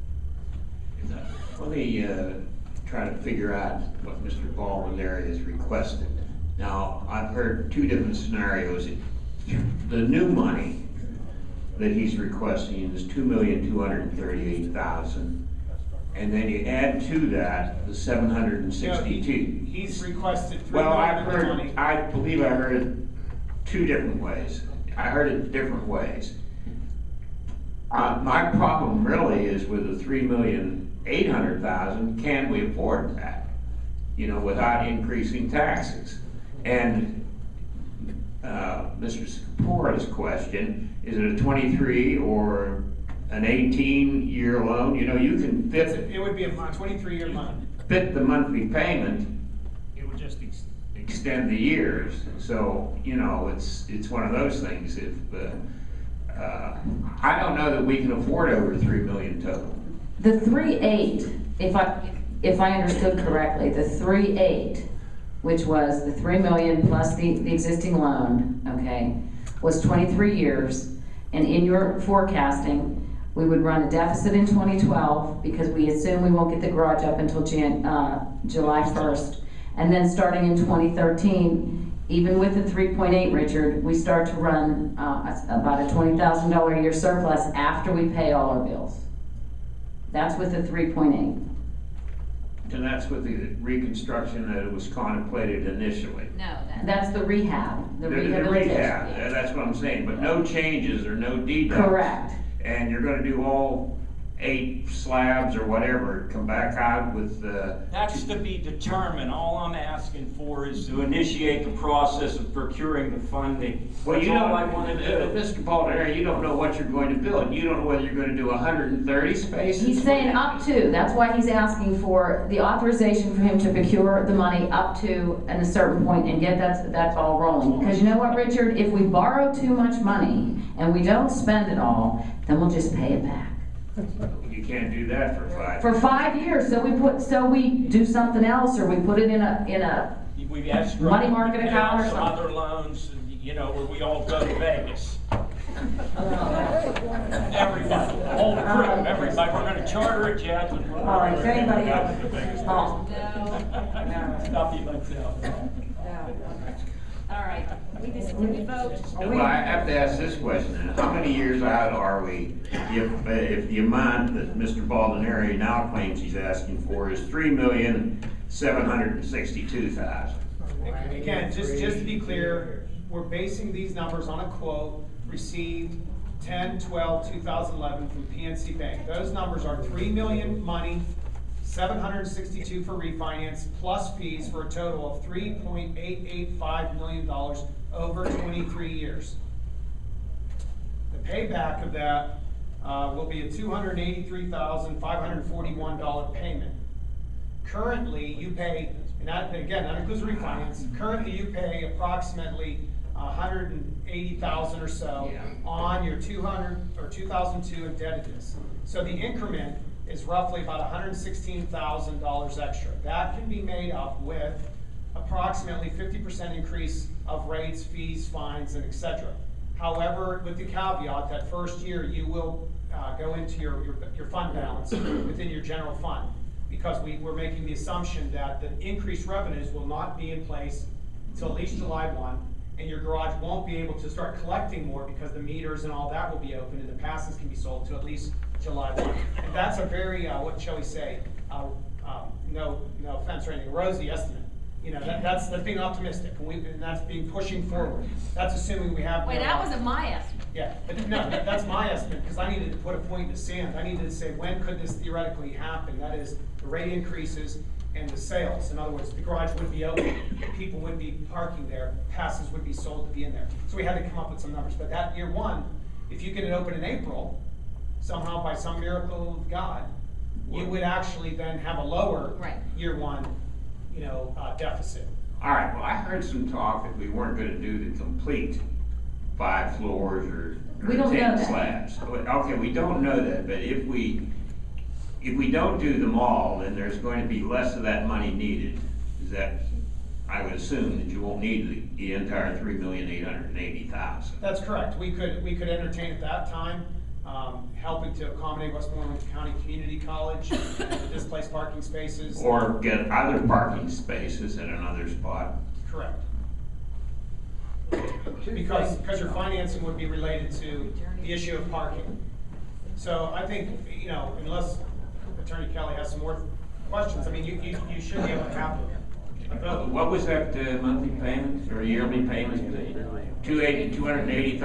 Let me try to figure out what Mr. Baldwin there has requested. Now, I've heard 2 different scenarios. The new money that he's requesting is $2,238,000. And then you add to that the 762. He's requested $3 Well, million. I believe I heard it 2 different ways. I heard it different ways. My problem really is with the $3,800,000. Can we afford that? Without increasing taxes. And Mr. Sephora's question, is it a 23 or an 18-year loan? You can fit. It would be a 23-year loan. Fit the monthly payment. It would just extend the years. So it's one of those things. If I don't know that we can afford over $3 million total. The 3.8, if I understood correctly, the 3.8 which was the 3 million plus the existing loan, okay, was 23 years. And in your forecasting, we would run a deficit in 2012 because we assume we won't get the garage up until July 1st. And then starting in 2013, even with the 3.8, Richard, we start to run about a $20,000 a year surplus after we pay all our bills. That's with the 3.8. And that's with the reconstruction that was contemplated initially. No, that's the rehab, the The rehabilitation. rehab, yeah. that's what I'm saying, but no changes or no deducts. Correct. And you're gonna do all 8 slabs or whatever, come back out with That's to be determined. All I'm asking for is to initiate the process of procuring the funding. Well, That's you all don't, I want to do. Mr. Baldner, you don't know what you're going to build. You don't know whether you're gonna do 130 spaces. He's saying up to, that's why he's asking for the authorization for him to procure the money up to a certain point and get that ball rolling. Because you know what, Richard, if we borrow too much money and we don't spend it all, then we'll just pay it back. You can't do that for 5 For 5 years, so we do something else, or we put it in a We asked for money market account or some something. other loans, you know, where we all go to Vegas. Everybody, the whole crew, everybody. We're gonna charter a jet. And All right, is anybody else? Oh. Stop you myself. All right, we vote. Well, I have to ask this question, then. How many years out are we if the amount that Mr. Baldineri now claims he's asking for is $3,762,000? Again, just to be clear, we're basing these numbers on a quote received 10/12/2011 from PNC Bank. Those numbers are 3 million money, 762 for refinance, plus fees for a total of $3.885 million over 23 years. The payback of that will be a $283,541 payment. Currently, you pay, and that, again, that includes refinance. Currently, you pay approximately $180,000 or so on your 2002 indebtedness. So the increment is roughly about $116,000 extra. That can be made up with approximately 50% increase of rates, fees, fines, and etc. However, with the caveat that first year you will go into your fund balance within your general fund, because we're making the assumption that the increased revenues will not be in place until at least July 1, and your garage won't be able to start collecting more because the meters and all that will be open and the passes can be sold to at least July 1. And that's a very, what shall we say, no offense or anything, rosy estimate. You know, that's being optimistic, and that's being pushing forward. That's assuming we have. Wait, that wasn't my estimate. Yeah, but no, that's my estimate, because I needed to put a point in the sand. I needed to say, when could this theoretically happen? That is, the rate increases and the sales. In other words, the garage would be open, people would be parking there, passes would be sold to be in there. So we had to come up with some numbers. But that year 1, if you get it open in April, somehow by some miracle of God, you would actually then have a lower year 1, deficit. All right, well, I heard some talk that we weren't gonna do the complete 5 floors or We don't know 10 that. slabs. Okay, we don't know that, but if we don't do them all, then there's going to be less of that money needed. Is that, I would assume that you won't need the entire $3,880,000. That's correct. We could entertain at that time, helping to accommodate Westmoreland County Community College and the displaced parking spaces. Or get other parking spaces at another spot. Correct. Because your financing would be related to the issue of parking. So I think, unless Attorney Kelly has some more questions, I mean, you should be able to have a vote. What was that monthly payment or yearly payment? $280,000?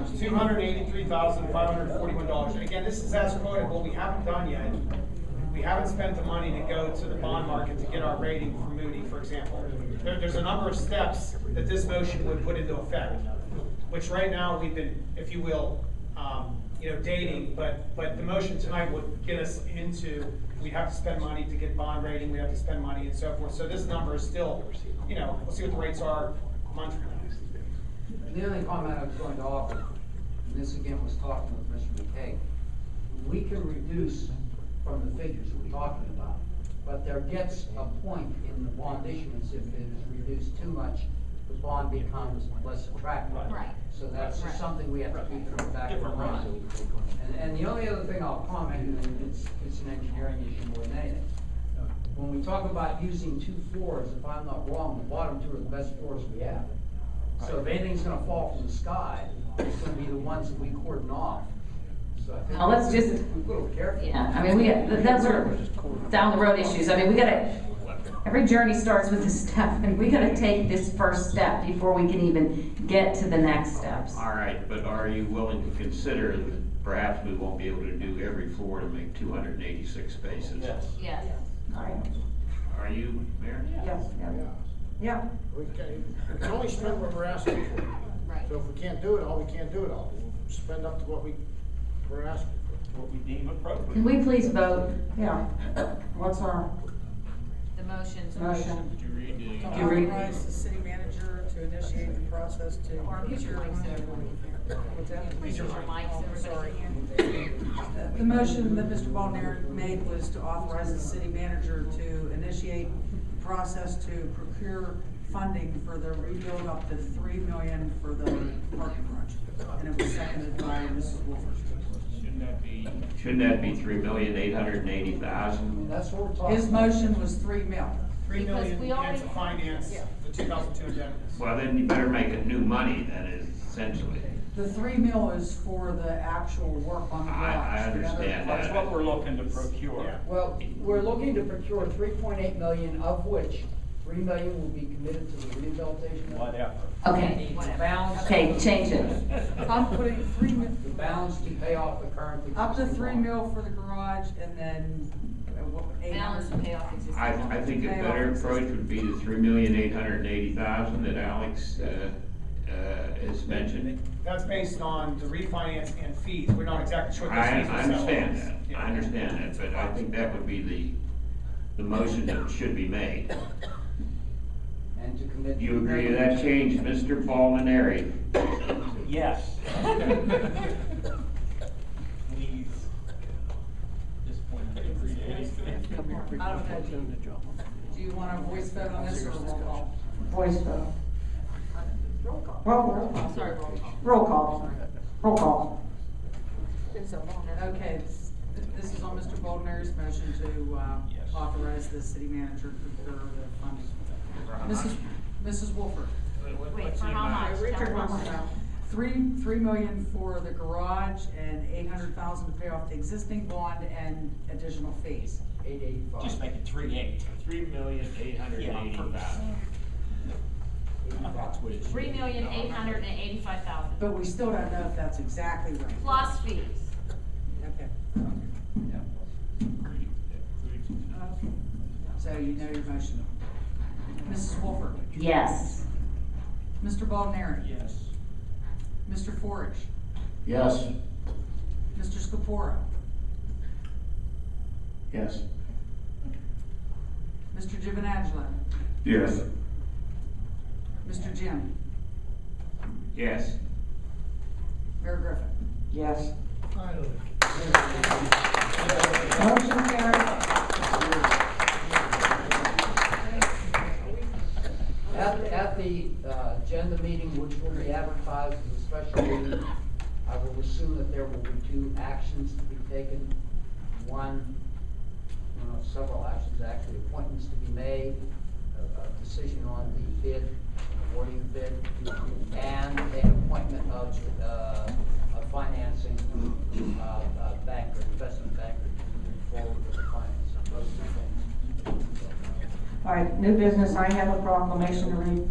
$283,541. Again, this is as quoted. What we haven't done yet, we haven't spent the money to go to the bond market to get our rating from Moody, for example. There's a number of steps that this motion would put into effect, which right now we've been, if you will, dating, but the motion tonight would get us into, we have to spend money to get bond rating, we have to spend money and so forth. So this number is still, we'll see what the rates are a month from now. The only comment I was going to offer, and this again was talking with Mr. McKay, we can reduce from the figures we're talking about But there gets a point in the bond issuance, if it is reduced too much, the bond becomes less attractive. Right. So that's Right. just something we have to keep in the back of our mind. And the only other thing I'll comment, and it's an engineering issue more than anything. When we talk about using 2 floors, if I'm not wrong, the bottom 2 are the best floors we have. So if anything's gonna fall from the sky, it's gonna be the ones that we cordon off. So I think Now, let's just- we're a little careful. Yeah, I mean, that's our down the road issues. I mean, every journey starts with a step, and we gotta take this first step before we can even get to the next steps. All right, but are you willing to consider that perhaps we won't be able to do every floor to make 286 spaces? Yes. Yes. Are you, Mayor? Yes, yeah. We can only spend what we're asking for. Right. So if we can't do it all, we can't do it all. We'll spend up to what we're asking for. What we deem appropriate. Can we please vote? Yeah. What's our The motions. motion? Did you read the? To you read- authorize the city manager to initiate the process to. Or mute your mics, What's that? Please use your mics, Sorry. everybody can hear. The motion that Mr. Ballner made was to authorize the city manager to initiate the process to procure funding for the rebuild up to $3 million for the parking garage. And it was seconded by Mrs. Wolford. Shouldn't that be 3,880,000? That's what we're talking about. His motion was $3 million. $3 Because million we already- and to finance the 2002 agendas. Well, then you better make it new money then, essentially. The $3 million is for the actual work on the garage. I understand That's that. what we're looking to procure. Well, we're looking to procure 3.8 million, of which 3 million will be committed to the rehabilitation. Whatever. Okay, The balance. okay, change it. I'm putting The balance to pay off the current. up to existing $3 bond. million for the garage and then Balance to pay off existing. I think a better approach would be the 3,880,000 that Alex, has mentioned. That's based on the refinance and fees. We're not exactly sure what I those fees themselves. understand that, Yeah. I understand that, but I think that would be the motion that should be made. And to commit. Do you agree to that change, Mr. Baldinari? Yes. Please. This point, I agree. I don't know, do you want a voice vote on this or a roll call? Voice vote. Roll call. Roll call. Sorry, roll call. Roll call. Roll call. Okay, this is on Mr. Baldner's motion to authorize the city manager to procure the funding. Mrs. Wolford. Wait, for how much? Richard Tell us. wants to know. $3 million for the garage and $800,000 to pay off the existing bond and additional fees. 885. Just make it 3.8. 3,880,000. That's what it should be. 3,885,000 But we still don't know if that's exactly right. plus fees. Okay. So you know your motion. Mrs. Wolford. Yes. Mr. Baldner. Yes. Mr. Forish. Yes. Mr. Scapora. Yes. Mr. Giovanangelo. Yes. Mr. Jim. Yes. Mayor Griffin. Yes. Motion carried. At the agenda meeting, which will be advertised as a special meeting, I will assume that there will be 2 actions to be taken. One, several actions actually, appointments to be made, a decision on the bid, awarding the bid, and an appointment of financing banker, investment banker to move forward with the finance on those 2 things. All right, new business, I have a proclamation to read.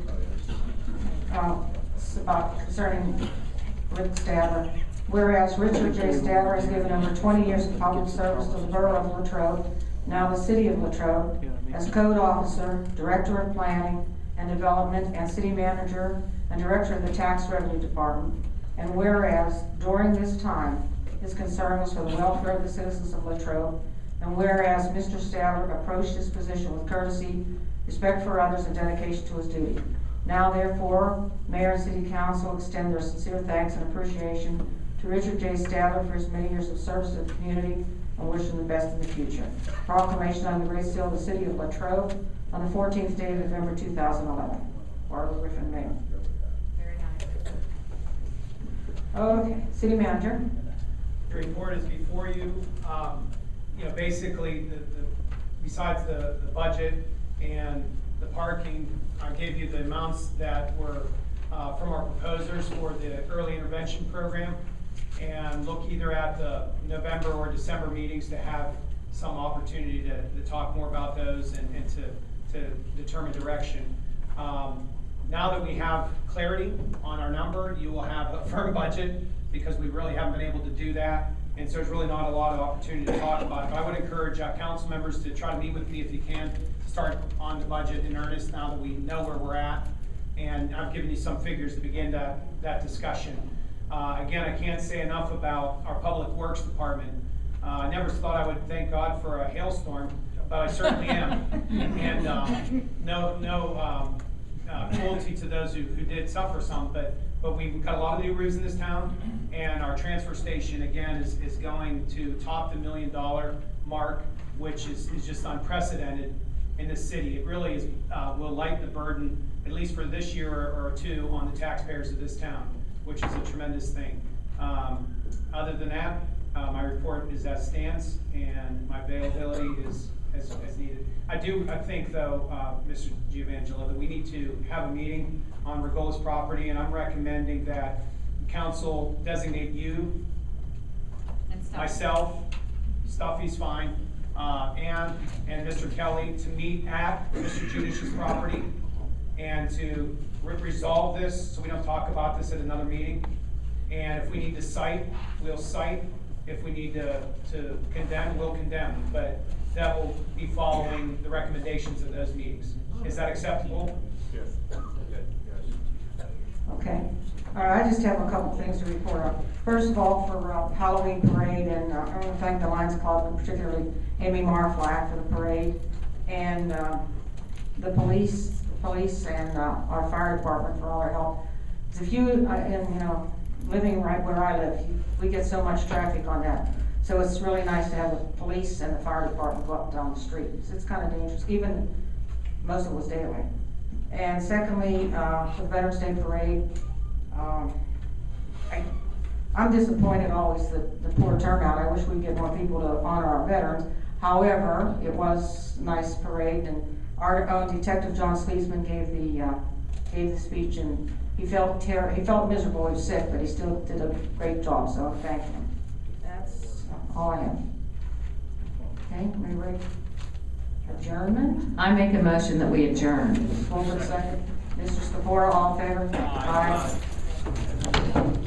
It's about concerning Rick Staver. Whereas Richard J. Staver has given over 20 years of public service to the borough of Latrobe, now the city of Latrobe, as code officer, director of planning and development, and city manager and director of the tax revenue department. And whereas during this time, his concern was for the welfare of the citizens of Latrobe, and whereas Mr. Staver approached his position with courtesy, respect for others, and dedication to his duty. Now therefore, Mayor and City Council extend their sincere thanks and appreciation to to Richard J. Stadler for his many years of service to the community and wish him the best in the future. Proclamation on the Great Seal of the City of Latrobe on the 14th day of November 2011. Barbara Griffin, Mayor. Very nice. Okay, City Manager. The report is before you. Basically, besides the budget and the parking, I gave you the amounts that were from our proposers for the early intervention program. And look either at the November or December meetings to have some opportunity to talk more about those and to determine direction. Now that we have clarity on our number, you will have a firm budget because we really haven't been able to do that. And so there's really not a lot of opportunity to talk about it. But I would encourage council members to try to meet with me if you can, to start on the budget in earnest now that we know where we're at. And I've given you some figures to begin that discussion. Again, I can't say enough about our Public Works Department. I never thought I would thank God for a hailstorm, but I certainly am. And no cruelty to those who did suffer some, but we've got a lot of new roofs in this town, and our transfer station, again, is going to top the $1 million mark, which is just unprecedented in this city. It really is, will lighten the burden, at least for this year or two, on the taxpayers of this town, which is a tremendous thing. Other than that, my report is as stands, and my availability is as needed. I think though, Mr. Giovangelo, that we need to have a meeting on Regola's property, and I'm recommending that council designate you, myself, Stuffy's fine, and Mr. Kelly to meet at Mr. Judish's property and to resolve this so we don't talk about this at another meeting. And if we need to cite, we'll cite. If we need to condemn, we'll condemn. But that will be following the recommendations of those meetings. Is that acceptable? Yes. Okay. All right, I just have a couple things to report on. First of all, for Halloween parade, and I want to thank the Lions Club, and particularly Amy Marflack for the parade, and the police and our fire department for all their help. If you, living right where I live, we get so much traffic on that. So it's really nice to have the police and the fire department go up and down the street. It's kind of dangerous, even most of it was daylight. And secondly, for the Veterans Day Parade, I'm disappointed always that the poor turnout. I wish we'd get more people to honor our veterans. However, it was a nice parade, and our own Detective John Sleesman gave the speech, and he felt miserable. He was sick, but he still did a great job. So I thank him. That's all I have. Okay, are you ready? Adjournment. I make a motion that we adjourn. Mr. Fulton, second. Mr. Scavora, all in favor? Aye.